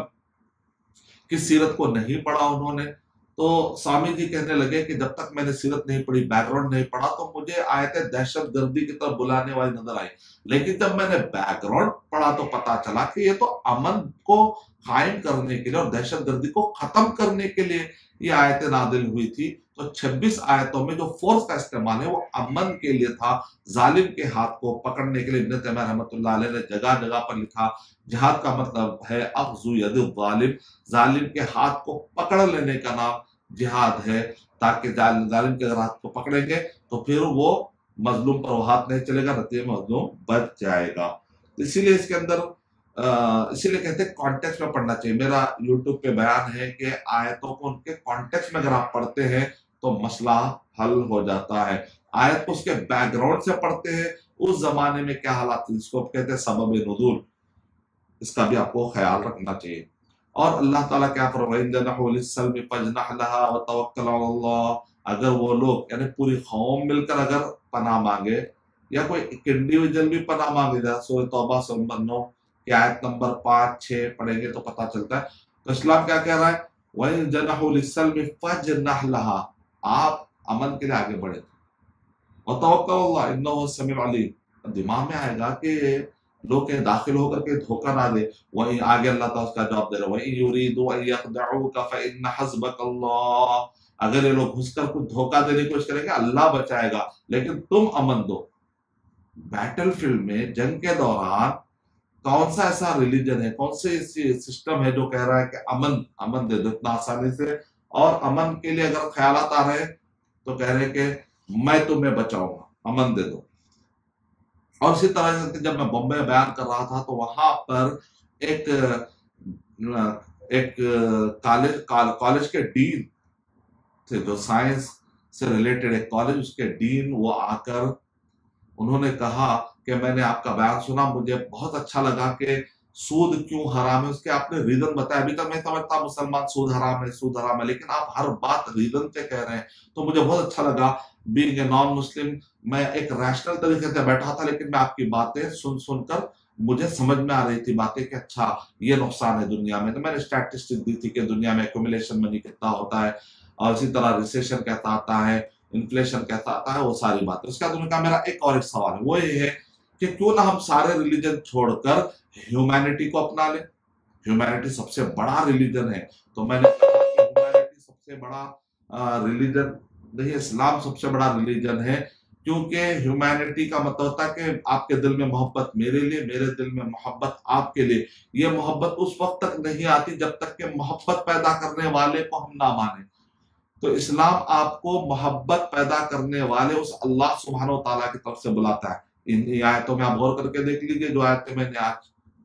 की सीरत को नहीं पढ़ा उन्होंने, तो स्वामी जी कहने लगे कि जब तक मैंने सीरत नहीं पढ़ी, बैकग्राउंड नहीं पढ़ा, तो मुझे आयतें दहशत गर्दी की तरफ बुलाने वाली नजर आई। लेकिन जब मैंने बैकग्राउंड पढ़ा तो पता चला कि ये तो अमन को कायम करने के लिए और दहशत गर्दी को खत्म करने के लिए ये आयतें नादिल हुई थी। तो छब्बीस आयतों में जो फोर्स का इस्तेमाल है वो अमन के लिए था, जालिम के हाथ को पकड़ने के लिए। इब्न तैमिया रहमतुल्लाह अलैह ने जगह जगह पर लिखा जिहाद का मतलब है अख्ज़ु यदिल जालिम, जालिम के हाथ को पकड़ लेने का नाम जिहाद है, ताकि जालिम के अगर हाथ को पकड़ेंगे तो फिर वो मजलूम पर वो हाथ नहीं चलेगा, नतीजे में मजलूम बच जाएगा। इसीलिए इसके अंदर इसीलिए कहते हैं कॉन्टेक्स्ट में पढ़ना चाहिए। मेरा यूट्यूब पे बयान है कि आयतों को उनके कॉन्टेक्स्ट में अगर आप पढ़ते हैं तो मसला हल हो जाता है। आयत को उसके बैकग्राउंड से पढ़ते हैं, उस जमाने में क्या हालात थे, जिसको कहते हैं सबब नुज़ूल, इसका भी आपको ख्याल रखना चाहिए। और अल्लाह ताला क्या फरमाए, अगर वो लोग यानी पूरी कौम मिलकर अगर पनाह मांगे या कोई इंडिविजुअल भी पनाह मांगे, सूरह तौबा नंबर नौ की आयत नंबर पाँच छह पढ़ेंगे तो पता चलता है। तो इस्लाम क्या कह रहा है, वही जनहु लिस्सल्म फजनह लहा, आप अमन के लिए आगे बढ़े और तवक्कल इन्नहु समीउन अलीम। दिमाग में आएगा कि लोग के दाखिल होकर के धोखा ना दे, वही आगे अल्लाह ताला उसका जवाब दे रहा है, वही युरीदु अन यखदऊका फइन्न हस्बकल्लाह, अगर ये लोग घुसकर कुछ धोखा देने की कोशिश करेंगे अल्लाह बचाएगा, लेकिन तुम अमन दो। बैटलफील्ड में जंग के दौरान कौन सा ऐसा रिलीजन है, कौन से सिस्टम है जो कह रहा है कि अमन अमन दे दो इतना आसानी से, और अमन के लिए अगर ख्यालात आ रहे तो कह रहे कि मैं तुम्हें बचाऊंगा, अमन दे दो। और इसी तरह से जब मैं बॉम्बे में बयान कर रहा था तो वहां पर एक एक कॉलेज कॉलेज के डीन थे, जो साइंस से रिलेटेड एक कॉलेज, उसके डीन वो आकर उन्होंने कहा कि मैंने आपका बयान सुना, मुझे बहुत अच्छा लगा कि सूद क्यों हराम है, उसके आपने रीजन बताया। अभी तक मैं समझता मुसलमान सूद हराम है सूद हराम है, लेकिन आप हर बात रीजन से कह रहे हैं, तो मुझे बहुत अच्छा लगा। बीइंग ए नॉन मुस्लिम मैं एक रैशनल तरीके से बैठा था, लेकिन मैं आपकी बातें सुन सुनकर मुझे समझ में आ रही थी बातें कि अच्छा ये नुकसान है दुनिया में। तो मैंने स्टैटिस्टिक दी थी कि दुनिया में एक्यूमुलेशन मनी कितना होता है, और इसी तरह रिसेशन कैसा आता है, इन्फ्लेशन कैसा आता है, वो सारी बातें। उसके बाद उन्होंने कहा मेरा एक और एक सवाल है, वो ये है कि क्यों ना हम सारे रिलीजन छोड़कर ह्यूमैनिटी को अपना लें, ह्यूमैनिटी सबसे बड़ा रिलीजन है। तो मैंने कहा कि ह्यूमैनिटी सबसे बड़ा रिलीजन नहीं, इस्लाम सबसे बड़ा रिलीजन है, क्योंकि ह्यूमैनिटी का मतलब होता है कि आपके दिल में मोहब्बत मेरे लिए, मेरे दिल में मोहब्बत आपके लिए। ये मोहब्बत उस वक्त तक नहीं आती जब तक कि मोहब्बत पैदा करने वाले को हम ना माने। तो इस्लाम आपको मोहब्बत पैदा करने वाले उस अल्लाह सुब्हानो तआला की तरफ से बुलाता है। इन आयतों में आप गौर करके देख लीजिए, जो आयतें मैंने आज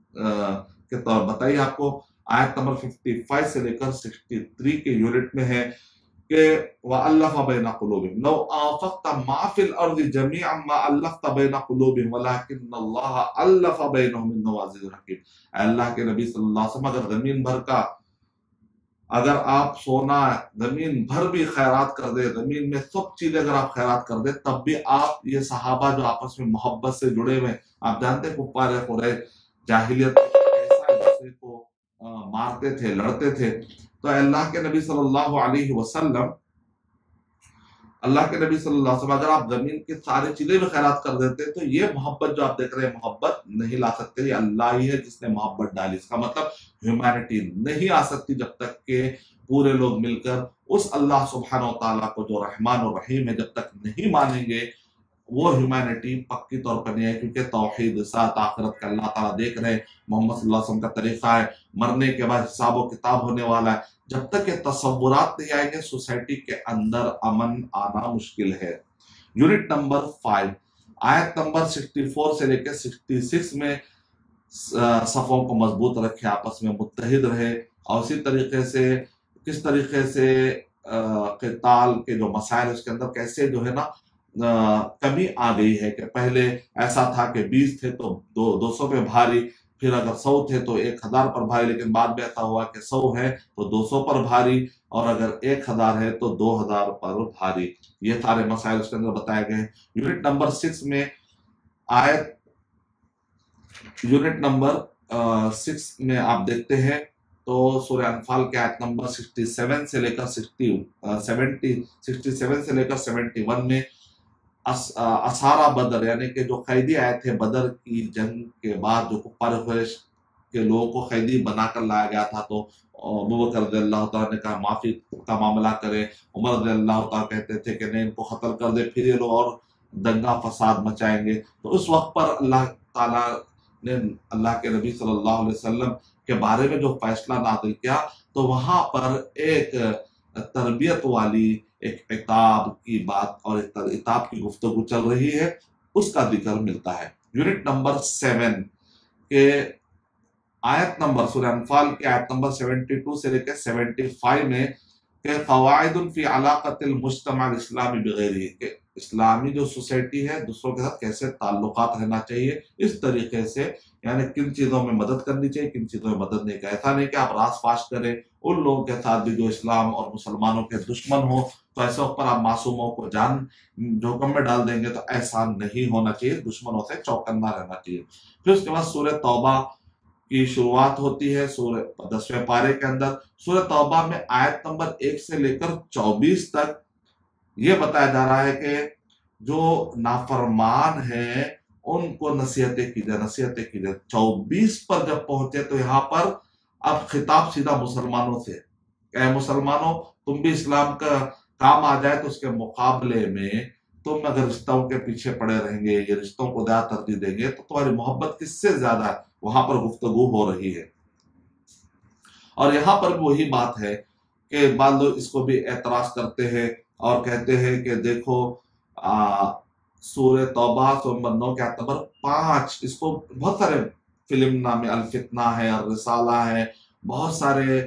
کے طور بتائیے آپ کو آیت نمبر پچپن سے لے کر تریسٹھ کے یونٹ میں ہے کہ وَأَلَّفَ بَيْنَ قُلُوبِهِمْ لَوْ آفَقْتَ مَا فِي الْأَرْضِ جَمِيعًا مَا أَلَّفْتَ بَيْنَ قُلُوبِهِمْ وَلَكِنَّ اللَّهَ أَلَّفَ بَيْنَهُمْ إِنَّهُ عَزِيزٌ حَكِيمٌ۔ اے اللہ کے نبی صلی اللہ علیہ وسلم، اگر زمین بھر کا اگر آپ سونا زمین بھر بھی خیرات کر دے، زمین میں سب چیزیں اگر آپ خیرات کر دے، تب بھی آپ یہ صحابہ جو آپس میں محبت سے جڑے ہوئے، آپ جانتے ہیں کفار قریش جاہلیت کیسا ایک دوسرے کو مارتے تھے، لڑتے تھے، تو اللہ کے نبی صلی اللہ علیہ وسلم اللہ کے نبی صلی اللہ علیہ وسلم اگر آپ زمین کی ساری چیزیں بھی خیرات کر دیتے تو یہ محبت جو آپ دیکھ رہے ہیں محبت نہیں لا سکتے، یہ اللہ ہی ہے جس نے محبت ڈالی۔ اس کا مطلب ہیومینٹی نہیں آ سکتی جب تک کہ پورے لوگ مل کر اس اللہ سبحانہ و تعالیٰ کو جو رحمان و رحیم ہے جب تک نہیں مانیں گے، وہ ہیومینٹی پکی طور پر نہیں ہے، کیونکہ توحید ساتھ آخرت کا اللہ تعالیٰ دیکھ رہے ہیں، محمد صلی اللہ علیہ وسلم کا طریقہ ہے، مرنے کے بعد حساب و کتاب ہونے والا ہے۔ جب تک یہ تصورات نہیں آئیں گے سوسائٹی کے اندر امن آنا مشکل ہے۔ یونٹ نمبر فائیو، آیت نمبر سکسٹی فور سے لے کے سکسٹی سکس میں صفوں کو مضبوط رکھے، آپس میں متحد رہے، اور اسی طریقے سے کس طریقے سے قتال کے جو مسائل اس کے اندر کیسے جو ہے نا کمی آ گئی ہے، کہ پہلے ایسا تھا کہ بیس تھے تو دو دو سو پہ بھاری، پھر اگر سو تھے تو ایک ہزار پر بھاری، لیکن بعد میں ایسا ہوا کہ سو ہے تو دو سو پر بھاری، اور اگر ایک ہزار ہے تو دو ہزار پر بھاری۔ یہ سارے مسائل اس کے اندر بتائے گئے ہیں۔ یونٹ نمبر سکس میں آیت یونٹ نمبر سکس میں آپ دیکھتے ہیں تو سورہ انفال کے آیت نمبر سکسٹی سیون سے لے کر سکسٹی سیونٹی سکسٹی سیون سے لے کر سیونٹی ون میں اسارہ بدر، یعنی کہ جو قیدی آئے تھے بدر کی جنگ کے بعد، جو کفار قریش کے لوگوں کو قیدی بنا کر لایا گیا تھا، تو ابوبکر رضی اللہ تعالیٰ نے کہا معافی کا معاملہ کرے، عمر رضی اللہ تعالیٰ کہتے تھے کہ نہیں ان کو قتل کر دے، پھر یہ لوگ اور دنگا فساد مچائیں گے۔ تو اس وقت پر اللہ تعالیٰ نے اللہ کے نبی صلی اللہ علیہ وسلم کے بارے میں جو فیصلہ نازل کیا، تو وہاں پر ایک تربیت والی ایک عتاب کی بات اور ایک عتاب کی گفتگو چل رہی ہے، اس کا ذکر ملتا ہے۔ یونٹ نمبر سیون کے آیت نمبر سورہ انفال کے آیت نمبر سیونٹی ٹو سے لے کے سیونٹی فائیو میں کہ قواعد فی علاقت المجتمع الاسلامی بغیرہ، کہ اسلامی جو سوسائٹی ہے دوسروں کے ساتھ کیسے تعلقات رہنا چاہیے، اس طریقے سے، یعنی کن چیزوں میں مدد کرنی چاہیے، کن چیزوں میں مدد نہیں کریں۔ ایسا نہیں کہ آپ راس فاش کریں ان لوگوں کے ساتھ بھی جو اسلام اور مسلمانوں کے دشمن ہوں، تو ایسے وقت پر آپ معصوموں کو جان جوخم میں ڈال دیں گے، تو ایسا نہیں ہونا چاہیے، دشمنوں سے چوکنا رہنا چاہیے۔ پھر اس کے بعد سورہ توبہ کی شروعات ہوتی ہے سورہ دسویں پارے کے اندر۔ سورہ توبہ میں آیت نمبر ایک سے لے کر چوبیس تک یہ بتایا جا رہا ہے کہ جو نافرمان ہیں ان کو نصیحتیں کی جائے، نصیحتیں کی جائے۔ چوبیس پر جب پہنچے تو یہاں پر اب خطاب سیدھا مسلمانوں سے، کہ اے مسلمانوں تم بھی اسلام کا کام آ جائے تو اس کے مقابلے میں تم اگر رشتوں کے پیچھے پڑے رہیں گے، یہ رشتوں کو زیادہ ترجیح دیں گے، تو تمہاری محبت کس سے زیادہ ہے، وہاں پر گفتگو ہو رہی ہے۔ اور یہاں پر وہی بات ہے کہ بعض لوگ اس کو بھی اعتراض کرتے ہیں اور کہتے ہیں کہ دیکھو سورہ توبہ سورہ نو کے آیت نمبر پانچ، اس کو بہت سارے فلم نام الفتنہ ہے، الرسالہ ہے، بہت سارے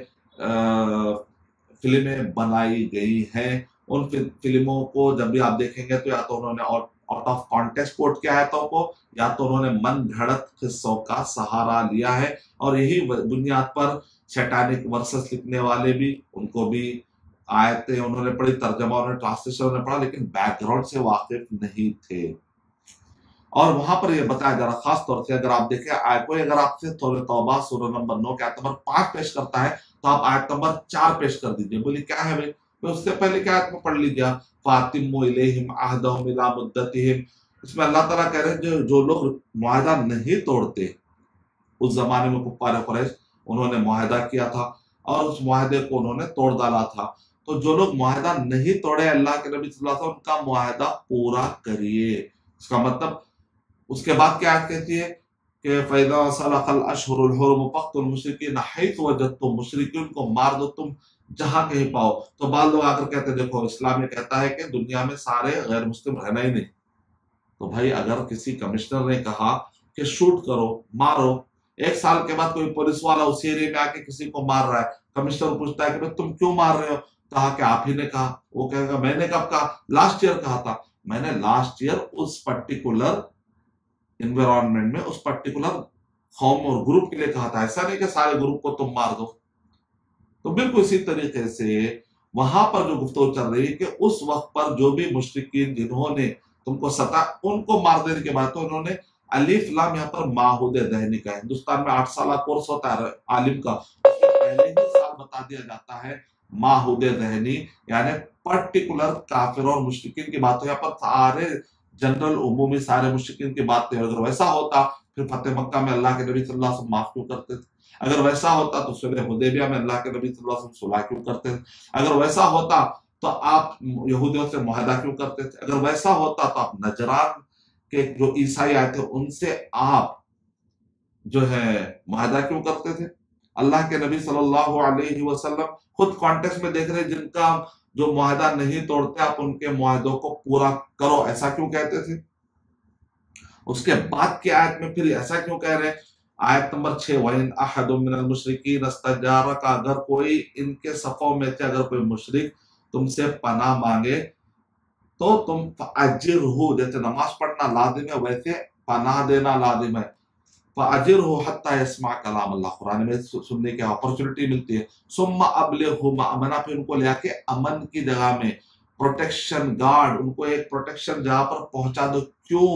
فلمیں بنائی گئی ہیں۔ ان فلموں کو جب بھی آپ دیکھیں گے تو یا تو انہوں نے آؤٹ آف کانٹیکسٹ کوٹ کیا آیتوں کو، یا تو انہوں نے من گھڑت قصوں کا سہارا لیا ہے، اور یہی بنیاد پر شیطانک ورسز لکھنے والے بھی ان کو بھی آیتیں انہوں نے پڑھی، ترجمہ انہوں نے ٹرانسلیشن انہوں نے پڑھا، لیکن بیک گراؤنڈ سے واقف نہیں تھے۔ اور وہاں پر یہ بتایا جا رہا خاص طور سے، اگر آپ دیکھیں آیت کو، اگر آپ سے سورہ توبہ سورہ نمبر نو کے آیت نمبر پانچ پیش کرتا ہے تو آپ آیت نمبر چار پیش کر دیجئے۔ بولی کیا ہے بھائی؟ اس سے پہلے کیا آیت میں پڑھ لیجیے، فَأَتِمُّوا إِلَيْهِمْ عَهْدَهُمْ إِلَىٰ مُدَّتِهِمْ۔ اس میں اللہ تعالیٰ کہہ رہے ہیں جو جو لوگ معاہدہ نہیں توڑتے، اس زمانے میں کفار قریش انہوں نے معاہدہ کیا تھا اور اس معاہدے کو انہوں نے توڑ ڈالا تھا، تو جو لوگ معاہدہ نہیں توڑے، اللہ کے نبی صلی اللہ علیہ وسلم ان کا معاہدہ پورا کریے۔ اس کا مطلب اس کے بعد کیا کہتی ہے کہ فَإِذَا سَلَخَ الْأَشْهُرُ الْحُرُمُ فَاقْتُلُوا الْمُشْرِكِينَ حَيْثُ وَجَدتُّمُ، مشرکین کو مار دو تم جہاں کہیں پاؤ۔ تو بعض لوگ آ کر کہتے ہیں دیکھو اسلام یہ کہتا ہے کہ دنیا میں سارے غیر مسلم رہنا ہی نہیں، تو بھائی اگر کسی کمشنر نے کہا کہ شوٹ کرو، مارو ایک سال کے بعد کوئی پولیس والا اسی ایریا میں آ کے کسی کو مار رہا ہے، کمشنر پوچھتا ہے کہ تم کیوں مار رہے ہو؟ کہا کہ آپ ہی نے کہا۔ وہ کہے گا میں نے کب کہا؟ لاسٹ ایئر کہا تھا۔ میں نے لاسٹ ایئر اس پرٹیکولر انوائرمنٹ میں اس پرٹیکولر قوم اور گروپ کے لیے کہا تھا، ایسا نہیں کہ سارے گروپ کو تم مار دو۔ تو بالکل اسی طریقے سے وہاں پر جو گفتگو چل رہی ہے کہ اس وقت پر جو بھی مشرکین جنہوں نے تم کو ستا، ان کو مار دینے کے بعد تو انہوں نے الف لام یہاں پر ماحود ذہنی کا ہے۔ ہندوستان میں آٹھ سالہ کورس ہوتا ہے عالم کا، پہلے ہی سال بتا دیا جاتا ہے ماحود ذہنی، یعنی پرٹیکولر کافر اور مشرکین کی بات ہو، یہاں پر سارے جنرل عمومی سارے مشرکین کی بات نہیں۔ اگر ویسا ہوتا پھر فتح مکہ میں اللہ کے نبی صلی اللہ علیہ وسلم معاف کیوں کرتے تھے؟ اگر ویسا ہوتا تو صلح حدیبیہ میں اللہ کے نبی صلی اللہ علیہ وسلم صلح کیوں کرتے تھے؟ اگر ویسا ہوتا تو آپ یہودیوں سے معاہدہ کیوں کرتے تھے؟ اگر ویسا ہوتا تو آپ نجران کے جو عیسائی آئے تھے ان سے آپ جو ہے معاہدہ کیوں کرتے تھے؟ اللہ کے نبی صلی اللہ علیہ وسلم خود کانٹیکس میں دیکھ رہے جن کا جو معاہدہ نہیں توڑتے آپ ان کے معاہدوں کو پورا کرو، ایسا کیوں کہتے تھے؟ اس کے بعد کی آیت میں پھر ایسا کیوں کہہ رہے ہیں؟ آیت نمبر چھ، وَإِنْ أَحَدٌ مِّنَ الْمُشْرِكِينَ اسْتَجَارَكَ، اگر کوئی ان کے صفوں میں سے اگر کوئی مشرک تم سے پناہ مانگے تو تم فَأَجِرْهُ، جیسے نماز پڑھنا لازم ہے ویسے پناہ دینا لازم ہے، فَأَجِرْهُ حَتَّى يَسْمَعَ كَلَامَ اللَّهِ، قرآن میں سننے کی اپرچونٹی ملتی ہے۔ ثُمَّ أَبْلِغْهُ مَأْمَنًا، پھر ان کو لے کے امن کی جگہ میں پروٹیکشن گارڈ، ان کو ایک پروٹیکشن جہاں پر پہنچا دو۔ کیوں؟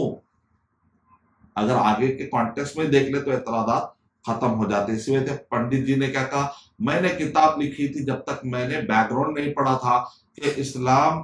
اگر آگے کے کانٹیکس میں دیکھ لے تو اعتراضات ختم ہو جاتے۔ اسی وجہ سے پنڈت جی نے کیا کہا، میں نے کتاب لکھی تھی جب تک میں نے بیک گراؤنڈ نہیں پڑھا تھا کہ اسلام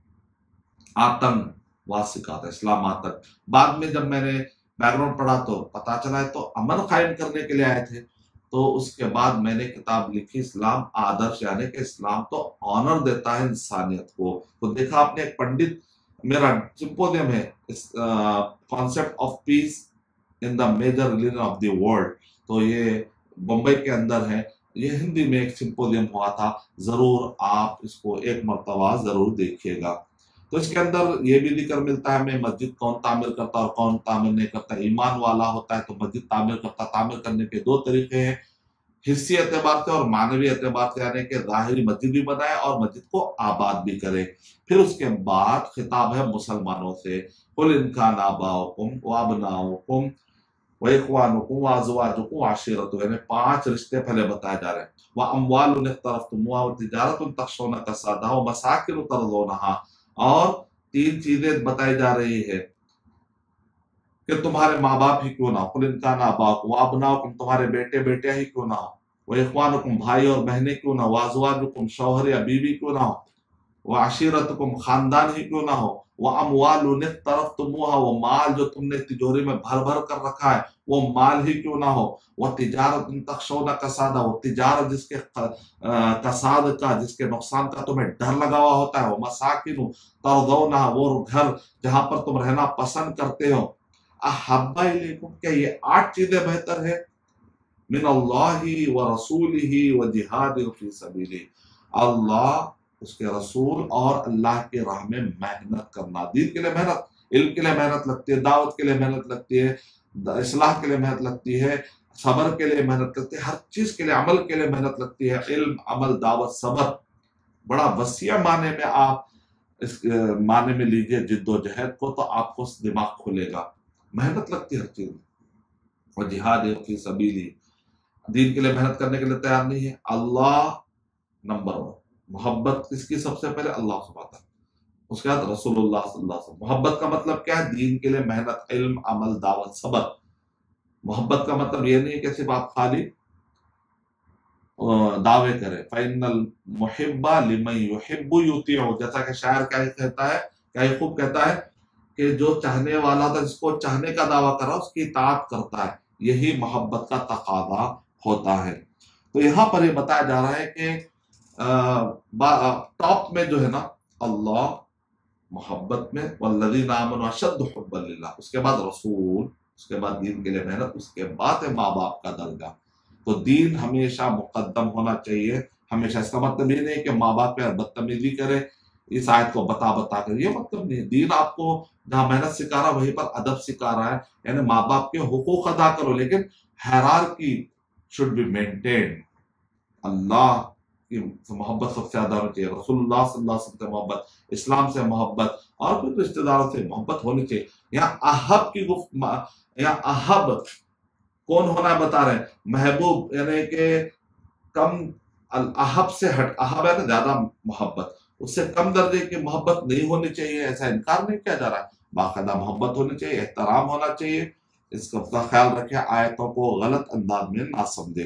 آتنک واد سکھاتا ہے، اسلام آتنک۔ بعد میں جب میں نے بیک گراؤنڈ پڑھا تو پتا چلا ہے تو امن قائم کرنے کے لیے آئے تھے، تو اس کے بعد میں نے کتاب لکھی اسلام آدرش، یعنی کہ اسلام تو آنر دیتا ہے انسانیت کو۔ تو دیکھا آپ نے، ایک پنڈت، میرا سمپوزیم ہے concept of peace in the major religion of the world, تو یہ بمبئی کے اندر ہے، یہ ہندی میں ایک سمپوزیم ہوا تھا، ضرور آپ اس کو ایک مرتبہ ضرور دیکھیے گا۔ تو اس کے اندر یہ بھی ذکر ملتا ہے میں مسجد کون تعمیر کرتا اور کون تعمیر نہیں کرتا۔ ایمان والا ہوتا ہے تو مسجد تعمیر کرتا۔ تعمیر کرنے کے دو طریقے ہیں، حصی اعتبار سے اور معنوی اعتبار سے، یعنی کہ ظاہری مسجد بھی بنائے اور مسجد کو آباد بھی کرے۔ پھر اس کے بعد خطاب ہے مسلمانوں سے، قُلْ إِنْ كَانَ آبَاؤُكُمْ وَأَبْنَاؤُكُمْ وَإِخْوَانُكُمْ وَأَزْوَاجُكُمْ وَعَشِيرَتُكُمْ، یعنی پانچ رشتے پہلے بتائے جا رہے ہیں۔ وَأَمْوَالٌ اقْتَرَفْتُمُوهَا وَتِجَارَةٌ تَخْشَوْنَ كَسَادَهَا وَمَسَاكِنُ تَرْضَوْنَهَا، اور تین چیزیں بتائی جا رہی ہے کہ تمہارے ماں باپ ہی کیوں نہ ہو، قُلْ إِنْ كَانَ آبَاؤُكُمْ وَأَبْنَاؤُكُمْ، تمہارے بیٹے بیٹیاں ہی کیوں نہ ہو، وَإِخْوَانُكُمْ، بھائی اور بہنیں کیوں نہ ہو، وَأَزْوَاجُكُمْ، شوہر یا بیوی کیوں نہ ہو، وَعَشِيرَتُكُمْ، خاندان ہی کیوں نہ ہو، وَأَمْوَالٌ اقْتَرَفْتُمُوهَا، وہ مال جو تم نے تجوری میں بھر بھر کر رکھا ہے وہ مال ہی کیوں نہ ہو، وَتِجَارَةٌ تَخْشَوْنَ كَسَادَهَا، وہ تجارت جس کے کساد کا، جس کے نقصان کا تمہیں ڈر لگا ہوا ہوتا ہے، وَمَسَاكِنُ تَرْضَوْنَهَا، وہ گھر جہاں پر تم رہنا پسند کرتے ہو، أَحَبَّ إِلَيْكُمْ، کہ یہ آٹھ چیزیں بہتر ہے، من اللہ ورسولہ وجہاد فی سبیلہ، اللہ، اس کے رسول اور اللہ کے راہ میں محنت کرنا۔ دین کے لیے محنت، علم کے لیے محنت لگتی ہے، دعوت کے لیے محنت لگتی ہے، اصلاح کے لیے محنت لگتی ہے، صبر کے لیے محنت لگتی ہے، ہر چیز کے لیے، عمل کے لیے محنت لگتی ہے۔ علم، عمل، دعوت، صبر، بڑا وسیع معنی میں آپ اس معنی میں لیجئے جد و جہد کو، تو آپ کو دماغ کھلے گا۔ محنت لگتی ہے ہر چیز میں۔ وجہاد فی سبیلہ، دین کے لیے محنت کرنے کے لیے تیار نہیں ہے۔ اللہ نمبر ون، محبت کس کی؟ سب سے پہلے اللہ سبحانہ وتعالی، اس کے بعد رسول اللہ صلی اللہ علیہ وسلم۔ محبت کا مطلب کیا ہے؟ دین کے لیے محنت، علم، عمل، دعوت، صبر۔ محبت کا مطلب یہ نہیں کہ صرف آپ خالی دعوے کریں۔ فَإِنَّ الْمُحِبَّ لِمَن يُحِبُّ يُطِيعُ، جیسا کہ شاعر کیا کہتا ہے، کیا خوب کہتا ہے کہ جو چاہنے والا تھا، جس کو چاہنے کا دعویٰ کرا اس کی اطاعت کرتا ہے، یہی محبت کا تقاضا ہوتا ہے۔ تو یہاں پر یہ بتایا جا رہا ہے کہ ٹاپ میں جو ہے نا اللہ، محبت میں والذین آمنوا اشد حبا للہ، اس کے بعد رسول، اس کے بعد دین کے لیے محنت، اس کے بعد ہے ماں باپ کا درجہ۔ تو دین ہمیشہ مقدم ہونا چاہیے، ہمیشہ۔ اس کا مطلب یہ نہیں کہ ماں باپ پہ بدتمیزی کرے اس آیت کو بتا بتا کر، یہ مطلب نہیں. دین آپ کو جہاں محنت سکھا رہا ہے وہیں پر ادب سکھا رہا ہے. یعنی ماں باپ کے حقوق ادا کرو لیکن hierarchy should be maintained. Allah کی محبت سب سے زیادہ ہونی چاہیے، رسول اللہ صلی اللہ علیہ وسلم سے محبت، اسلام سے محبت، اور پھر رشتہ داروں سے محبت ہونی چاہیے. یہاں احب کی گفت، یہاں احب کون ہونا ہے بتا رہے ہیں؟ محبوب، یعنی کہ کم احب سے ہٹ، احب ہے نا زیادہ محبت، اس سے کم درجے کی محبت نہیں ہونی چاہیے، ایسا انکار نہیں کیا جا رہا ہے. باقاعدہ محبت ہونی چاہیے، احترام ہونا چاہیے. اس کا خیال رکھیں، آیتوں کو غلط انداز میں نہ سمجھے.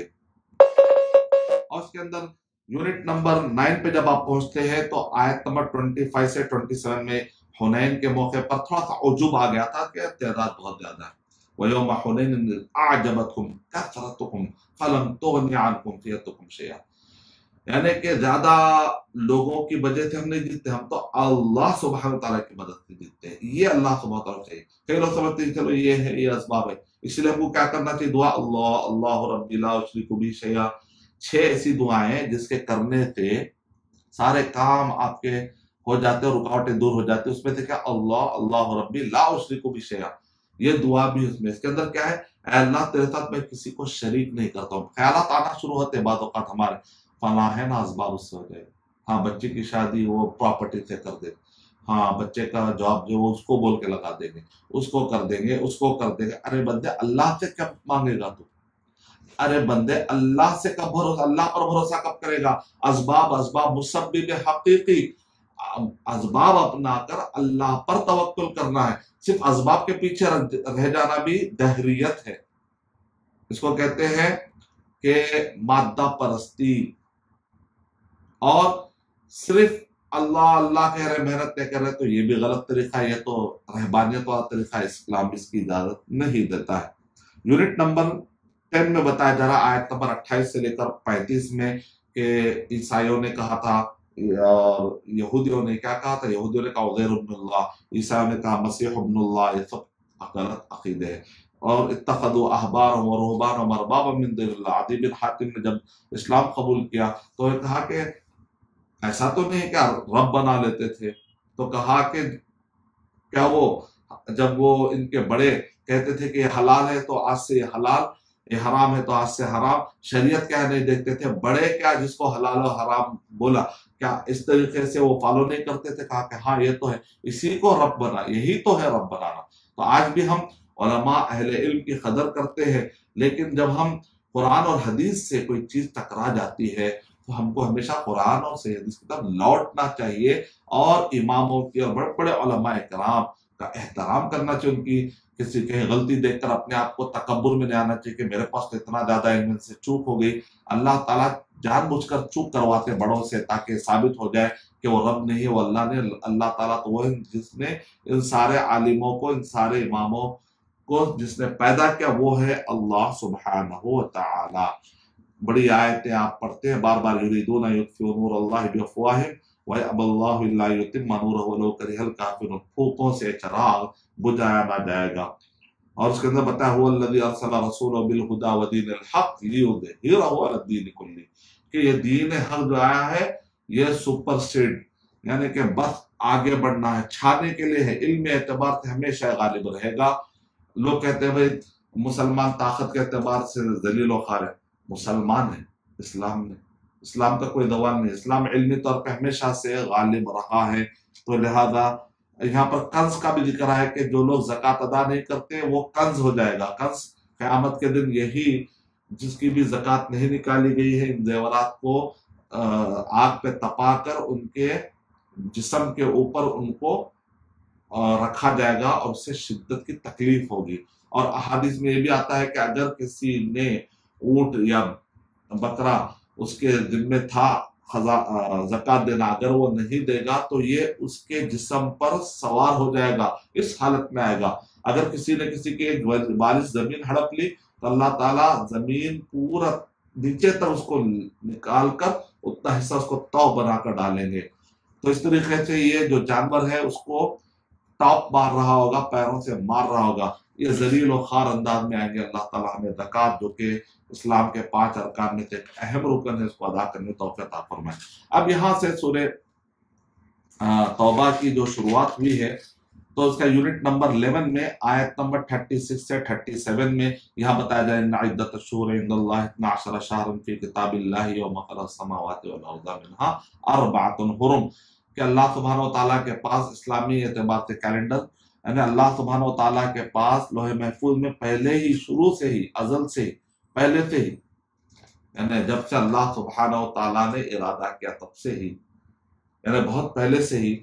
اور اس کے اندر یونٹ نمبر نائن پہ جب آپ پہنچتے ہیں تو آیت نمبر ٹوئنٹی فائیو سے ٹوئنٹی سیون میں حنین کے موقع پر تھوڑا سا عجوب آ گیا تھا کہ تعداد بہت زیادہ ہے. وَيَوْمَ حُنَيْنٍ أَعْجَبَتْكُمْ كَثْرَتُكُمْ فَلَمْ تُغْنِ عَنْكُمْ فِئَتُكُمْ شَيْئًا. یعنی کہ زیادہ لوگوں کی وجہ سے ہم نہیں جیتتے، ہم تو اللہ سبحانہ تعالیٰ کی مدد سے جیتتے ہیں. یہ اللہ سبحانہ تعالیٰ چاہیے. کئی لوگ سمجھتے ہیں چلو یہ ہے، یہ اسباب ہے، اس لیے ہم کو کیا کرنا چاہیے؟ دعا اللہ اللہ ربی لا اشرک بہ شیئا. چھ ایسی دعائیں ہیں جس کے کرنے سے سارے کام آپ کے ہو جاتے اور رکاوٹیں دور ہو جاتی. اس میں سے کیا؟ اللہ اللہ ربی لا اشرک بہ شیئا. یہ دعا بھی اس میں، اس کے اندر کیا ہے؟ اے اللہ تیرے ساتھ میں کسی کو شریک نہیں کرتا ہوں. خیالات آنا شروع ہوتے ہیں بعض اوقات ہمارے، فلاں ہے نا اسباب اس سے ہو جائے. ہاں بچے کی شادی وہ پراپرٹی سے کر دیں، ہاں بچے کا جاب جو وہ اس کو بول کے لگا دیں گے، اس کو کر دیں گے، اس کو کر دیں گے. ارے بندے اللہ سے کب مانگے گا تو؟ ارے بندے اللہ سے کب بھروسہ، اللہ پر بھروسہ کب کرے گا؟ اسباب اسباب مسبب حقیقی، اسباب اپنا کر اللہ پر توکل کرنا ہے. صرف اسباب کے پیچھے رہ جانا بھی دہریت ہے. اس کو کہتے ہیں کہ مادہ پرستی. اور صرف اللہ اللہ کہہ رہے، محنت نہیں کر رہے، تو یہ بھی غلط طریقہ ہے. یہ تو رہبانیت والا طریقہ ہے، اسلام اس کی اجازت نہیں دیتا ہے. یونٹ نمبر ٹین میں بتایا جا رہا، آیت نمبر اٹھائیس سے لے کر پینتیس میں، کہ عیسائیوں نے کہا تھا اور یہودیوں نے کیا کہا تھا؟ یہودیوں نے کہا عزیر ابن اللہ، عیسائیوں نے کہا مسیح ابن اللہ. یہ سب غلط عقیدے ہیں. اور اتخذوا احبارهم ورهبانهم اربابا من دون اللہ. عدی بن حاتم نے جب اسلام قبول کیا تو یہ کہا کہ ایسا تو نہیں کیا رب بنا لیتے تھے؟ تو کہا کہ کیا وہ جب وہ ان کے بڑے کہتے تھے کہ یہ حلال ہے تو آج سے یہ حلال، یہ حرام ہے تو آج سے حرام، شریعت کیا نہیں دیکھتے تھے؟ بڑے کیا جس کو حلال و حرام بولا کیا اس طریقے سے وہ فالو نہیں کرتے تھے؟ کہا کہ ہاں یہ تو ہے، اسی کو رب بنا، یہی تو ہے رب بنانا. تو آج بھی ہم علماء اہل علم کی قدر کرتے ہیں، لیکن جب ہم قرآن اور حدیث سے کوئی چیز ٹکرا جاتی ہے تو ہم کو ہمیشہ قرآن اور سے حدیث کی طرف لوٹنا چاہیے، اور اماموں کی اور بڑے بڑے علماء کرام کا احترام کرنا چاہیے. ان کی کسی کہیں غلطی دیکھ کر اپنے آپ کو تکبر میں نہیں آنا چاہیے کہ میرے پاس تو اتنا زیادہ علم سے چوک ہو گئی. اللہ تعالیٰ جان بوجھ کر چوک کرواتے بڑوں سے تاکہ ثابت ہو جائے کہ وہ رب نہیں ہے، وہ اللہ نے. اللہ تعالیٰ تو وہ ہے جس نے ان سارے عالموں کو، ان سارے اماموں کو جس نے پیدا کیا، وہ ہے اللہ سبحانہ و تعالی. بڑی آیتیں آپ پڑھتے ہیں بار بار، یریدون ان یطفئوا نور اللہ بافواہہم ویأبی اللہ الا یتم نورہ ولو کرہ الکافرون. پھوکوں سے چراغ بجھایا نہ جائے گا. اور اس کے اندر بتایا هو الذی ارسل رسولہ بالہدی ودین الحق لیظہرہ علی الدین کلہ، کہ یہ دین حق جو آیا ہے یہ سپر سیڈ، یعنی کہ بس آگے بڑھنا ہے، چھانے کے لیے ہے. علم اعتبار سے ہمیشہ غالب رہے گا. لوگ کہتے ہیں بھائی مسلمان طاقت کے اعتبار سے ذلیل و خوار ہے. مسلمان ہے اسلام نے، اسلام کا کوئی دوان نہیں. اسلام علمی طور پہ ہمیشہ سے غالب رہا ہے. تو لہذا یہاں پر کنز کا بھی ذکر ہے کہ جو لوگ زکوٰۃ ادا نہیں کرتے وہ کنز ہو جائے گا. کنز قیامت کے دن یہی جس کی بھی زکوٰۃ نہیں نکالی گئی ہے، ان زیورات کو آگ پہ تپا کر ان کے جسم کے اوپر ان کو رکھا جائے گا اور اس سے شدت کی تکلیف ہوگی. اور احادیث میں یہ بھی آتا ہے کہ اگر کسی نے اونٹ یا بکرا اس کے دن میں تھا زکوٰۃ دینا، اگر وہ نہیں دے گا تو یہ اس کے جسم پر سوار ہو جائے گا، اس حالت میں آئے گا. اگر کسی نے کسی کے ایک بالش زمین ہڑپ لی تو اللہ تعالیٰ زمین پورا نیچے تک اس کو نکال کر اتنا حصہ اس کو تو بنا کر ڈالیں گے. تو اس طریقے سے یہ جو جانور ہے اس کو ٹاپ مار رہا ہوگا، پیروں سے مار رہا ہوگا. یہ ذلیل و خوار انداز میں آئیں گے. اللہ تعالیٰ ہمیں زکوٰۃ جو کہ اسلام کے پانچ ارکان میں سے ایک اہم رکن ہے اس کو ادا کرنے توفیق عطا فرمائے. اب یہاں سے سورہ तौबा की जो शुरुआत हुई है तो उसका यूनिट नंबर इलेवन में आयत नंबर थर्टी सिक्स से थर्टी सेवन में यहाँ बताया जाए इन्ना इद्दत अश्शूर इंदल्लाहि इस्ना अशरा शहरन फी किताबिल्लाहि यौमा खलक़स समावाति वल अर्ज़ मिन्हा अर्बअतुन हुरुम कि अल्लाह सुब्हानहू व तआला के पास इस्लामी एतबार से कैलेंडर यानी अल्लाह सुब्हानहू व तआला के पास लोहे महफूज में पहले ही शुरू से ही अज़ल से ही पहले से ही यानी जब से अल्लाह सुब्हानहू व तआला ने इरादा किया तब से ही यानी बहुत पहले से ही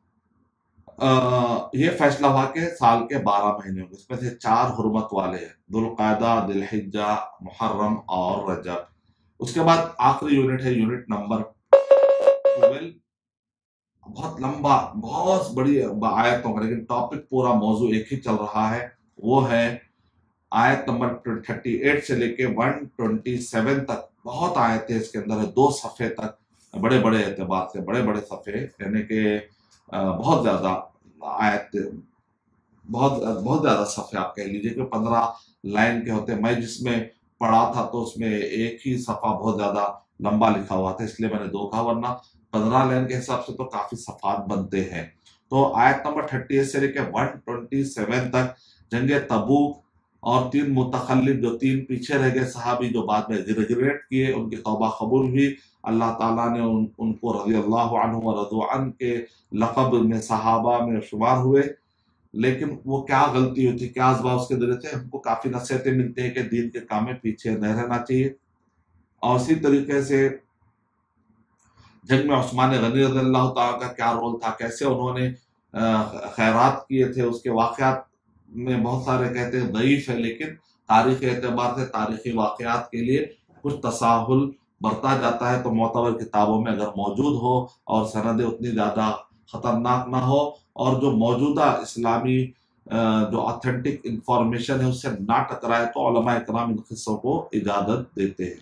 आ, ये फैसला हुआ कि साल के बारह महीने होंगे, इसमें से चार हुर्मत वाले हैं, दुल्क़ादा, दिलहिज्जा, मुहर्रम और रजब। उसके बाद आखिरी यूनिट है यूनिट नंबर ट्वेल्व। बहुत लंबा बहुत बड़ी आयतों का, लेकिन टॉपिक पूरा मौजू एक ही चल रहा है, वो है आयत नंबर थर्टी एट से लेके वन ट्वेंटी सेवन तक। बहुत आयतें इसके अंदर है, दो सफ़े तक, बड़े बड़े एतबार से बड़े बड़े सफ़े, यानी कि बहुत ज़्यादा आयत, बहुत बहुत ज़्यादा सफ़े आप कह लीजिए कि पंद्रह लाइन के होते हैं। मैं जिसमें पढ़ा था तो उसमें एक ही सफ़ा बहुत ज़्यादा लंबा लिखा हुआ था, इसलिए मैंने दो कहा, वरना पंद्रह लाइन के हिसाब से तो काफ़ी सफ़ात बनते हैं। तो आयत नंबर थर्टी एट से लेकर वन ट्वेंटी सेवन तक जंगे तबूक और तीन मुतखल्लिफ, जो तीन पीछे रह गए सहाबी जो बाद में रिग्रेट किए, उनकी तौबा कबूल हुई, अल्लाह ताला ने उन, उनको रज़ी अल्लाह अन्हु व रज़ू अन के लक़ब में सहाबा में शुमार हुए। लेकिन वो क्या गलती हुई थी, क्या असबाब उसके ज़रिए थे, हमको काफ़ी नसीहतें मिलती हैं कि दीन के काम में पीछे नहीं रहना चाहिए। और इसी तरीके से जंग में उस्मान गनी रज़ी अल्लाह ताला का क्या रोल था, कैसे उन्होंने खैरात किए थे, उसके वाक़यात में बहुत सारे कहते हैं ज़ईफ़ है, लेकिन तारीख़ एतबार से तारीख़ी वाक़यात के लिए कुछ तसाहुल बरता जाता है, तो मोतबर किताबों में अगर मौजूद हो और सनदें उतनी ज़्यादा ख़तरनाक ना हो और जो मौजूदा इस्लामी जो ऑथेंटिक इंफॉर्मेशन है उससे ना टकराए, तो उलमा इकराम इन किस्सों को इजाज़त देते हैं।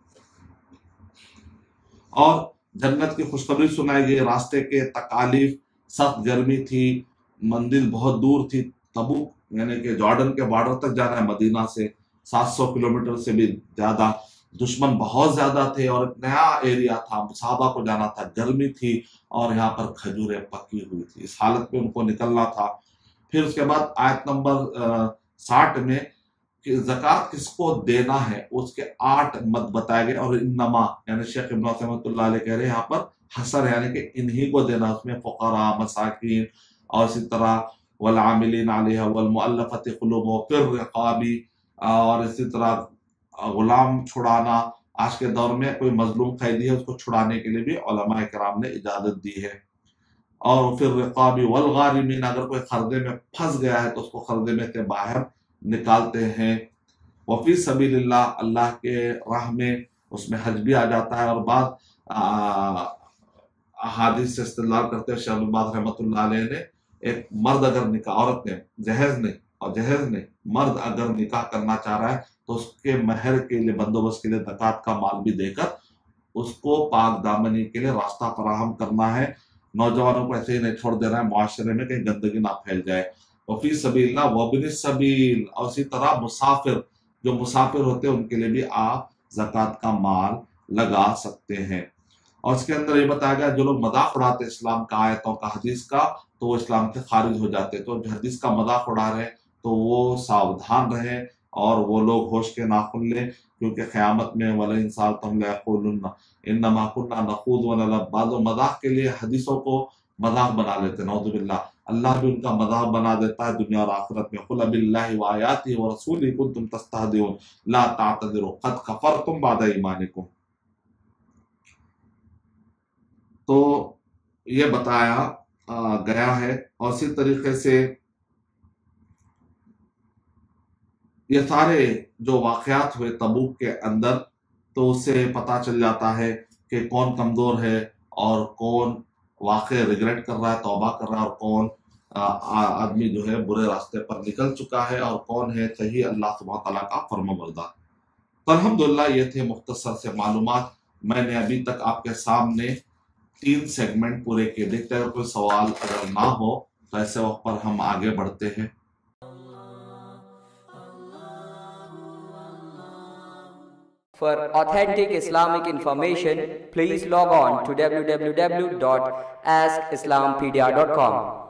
और जन्नत की खुशखबरी सुनाई गई, रास्ते के तकालीफ, सख्त गर्मी थी, मंजिल बहुत दूर थी, तबूक यानी कि जॉर्डन के बॉर्डर तक जाना है मदीना से, सात सौ किलोमीटर से भी ज़्यादा, दुश्मन बहुत ज़्यादा थे और एक नया एरिया था, मुसाहबा को जाना था, गर्मी थी और यहाँ पर खजूरें पकी हुई थी, इस हालत में उनको निकलना था। फिर उसके बाद आयत नंबर साठ में कि ज़कात किसको देना है उसके आठ मत बताए गए, और इन्नमा यानी शेख इब्न रहमतुल्लाह अलैह कह रहे हैं यहाँ पर हसर यानी कि इन्हीं को देना, उसमें फ़ुक़रा, मसाकीन और इसी तरह वल आमिलीन अलैहा वल मुअल्लफ़ति क़ुलूबुहुम फिर रिक़ाबी, और इसी तरह गुलाम छुड़ाना, आज के दौर में कोई मजलूम कैदी है उसको छुड़ाने के लिए भी उलमा इकराम ने इजाज़त दी है। और फिर रिक़ाबी वल गारिमीन, अगर कोई खर्दे में फंस गया है तो उसको खर्दे में से बाहर निकालते हैं। वफ़ी सबीलिल्लाह, अल्लाह के राह में, उसमें हज भी आ जाता है। और बाद अहादीस से इस्तेदलाल करते हैं शहबाज रहमतुल्लाह अलैह ने, एक मर्द अगर निकाह, औरत ने, जहेज ने और जहेज ने मर्द अगर निकाह करना चाह रहा है तो उसके महर के लिए, बंदोबस्त के लिए ज़कात का माल भी देकर उसको पाक दामनी के लिए रास्ता फराहम करना है। नौजवानों को ऐसे ही नहीं छोड़ देना है मुआशरे में, कहीं गंदगी ना फैल जाए। वफ़ी सबीलिल्लाह वबिन सबील, और इसी तरह मुसाफिर, जो मुसाफिर होते हैं उनके लिए भी आप ज़कात का माल लगा सकते हैं। और इसके अंदर ये बताया गया जो लोग मजाक उड़ाते इस्लाम का, आयतों का, हदीस का, तो वो इस्लाम से खारिज हो जाते। तो जो हदीस का मजाक उड़ा रहे हैं तो वो सावधान रहें और वो लोग होश के नाखुन लें, क्योंकि क़यामत में वला इंसान तुम लयक़ूलुन्ना इन्नमा कुन्ना नख़ूज़ व नलअब, बाज़ मजाक के लिए हदीसों को मजाक बना लेते हैं, नऊज़ु बिल्लाह। अल्लाह भी उनका मजाक बना देता है दुनिया और आखिरत में। क़ुल बिल्लाहि व आयातिहि व रसूलिहि कुन्तुम तस्तहज़िऊन ला तअतज़िरू क़द कफ़रतुम बअद ईमानिकुम। तो ये बताया आ, गया है। और इसी तरीके से ये सारे जो वाक़यात हुए तबूक के अंदर, तो उससे पता चल जाता है कि कौन कमज़ोर है और कौन वाक़ई रिग्रेट कर रहा है, तौबा कर रहा है, और कौन आदमी जो है बुरे रास्ते पर निकल चुका है और कौन है सही अल्लाह सुब्हानहू तआला का फर्माबरदार। तो अल्हम्दुलिल्लाह ये थे मुख्तसर से मालूमात। मैंने अभी तक आपके सामने तीन सेगमेंट पूरे किए। देखते हैं कोई सवाल अगर ना हो तो ऐसे वक्त पर हम आगे बढ़ते हैं। For authentic Islamic information, please log on to w w w dot ask islampedia dot com.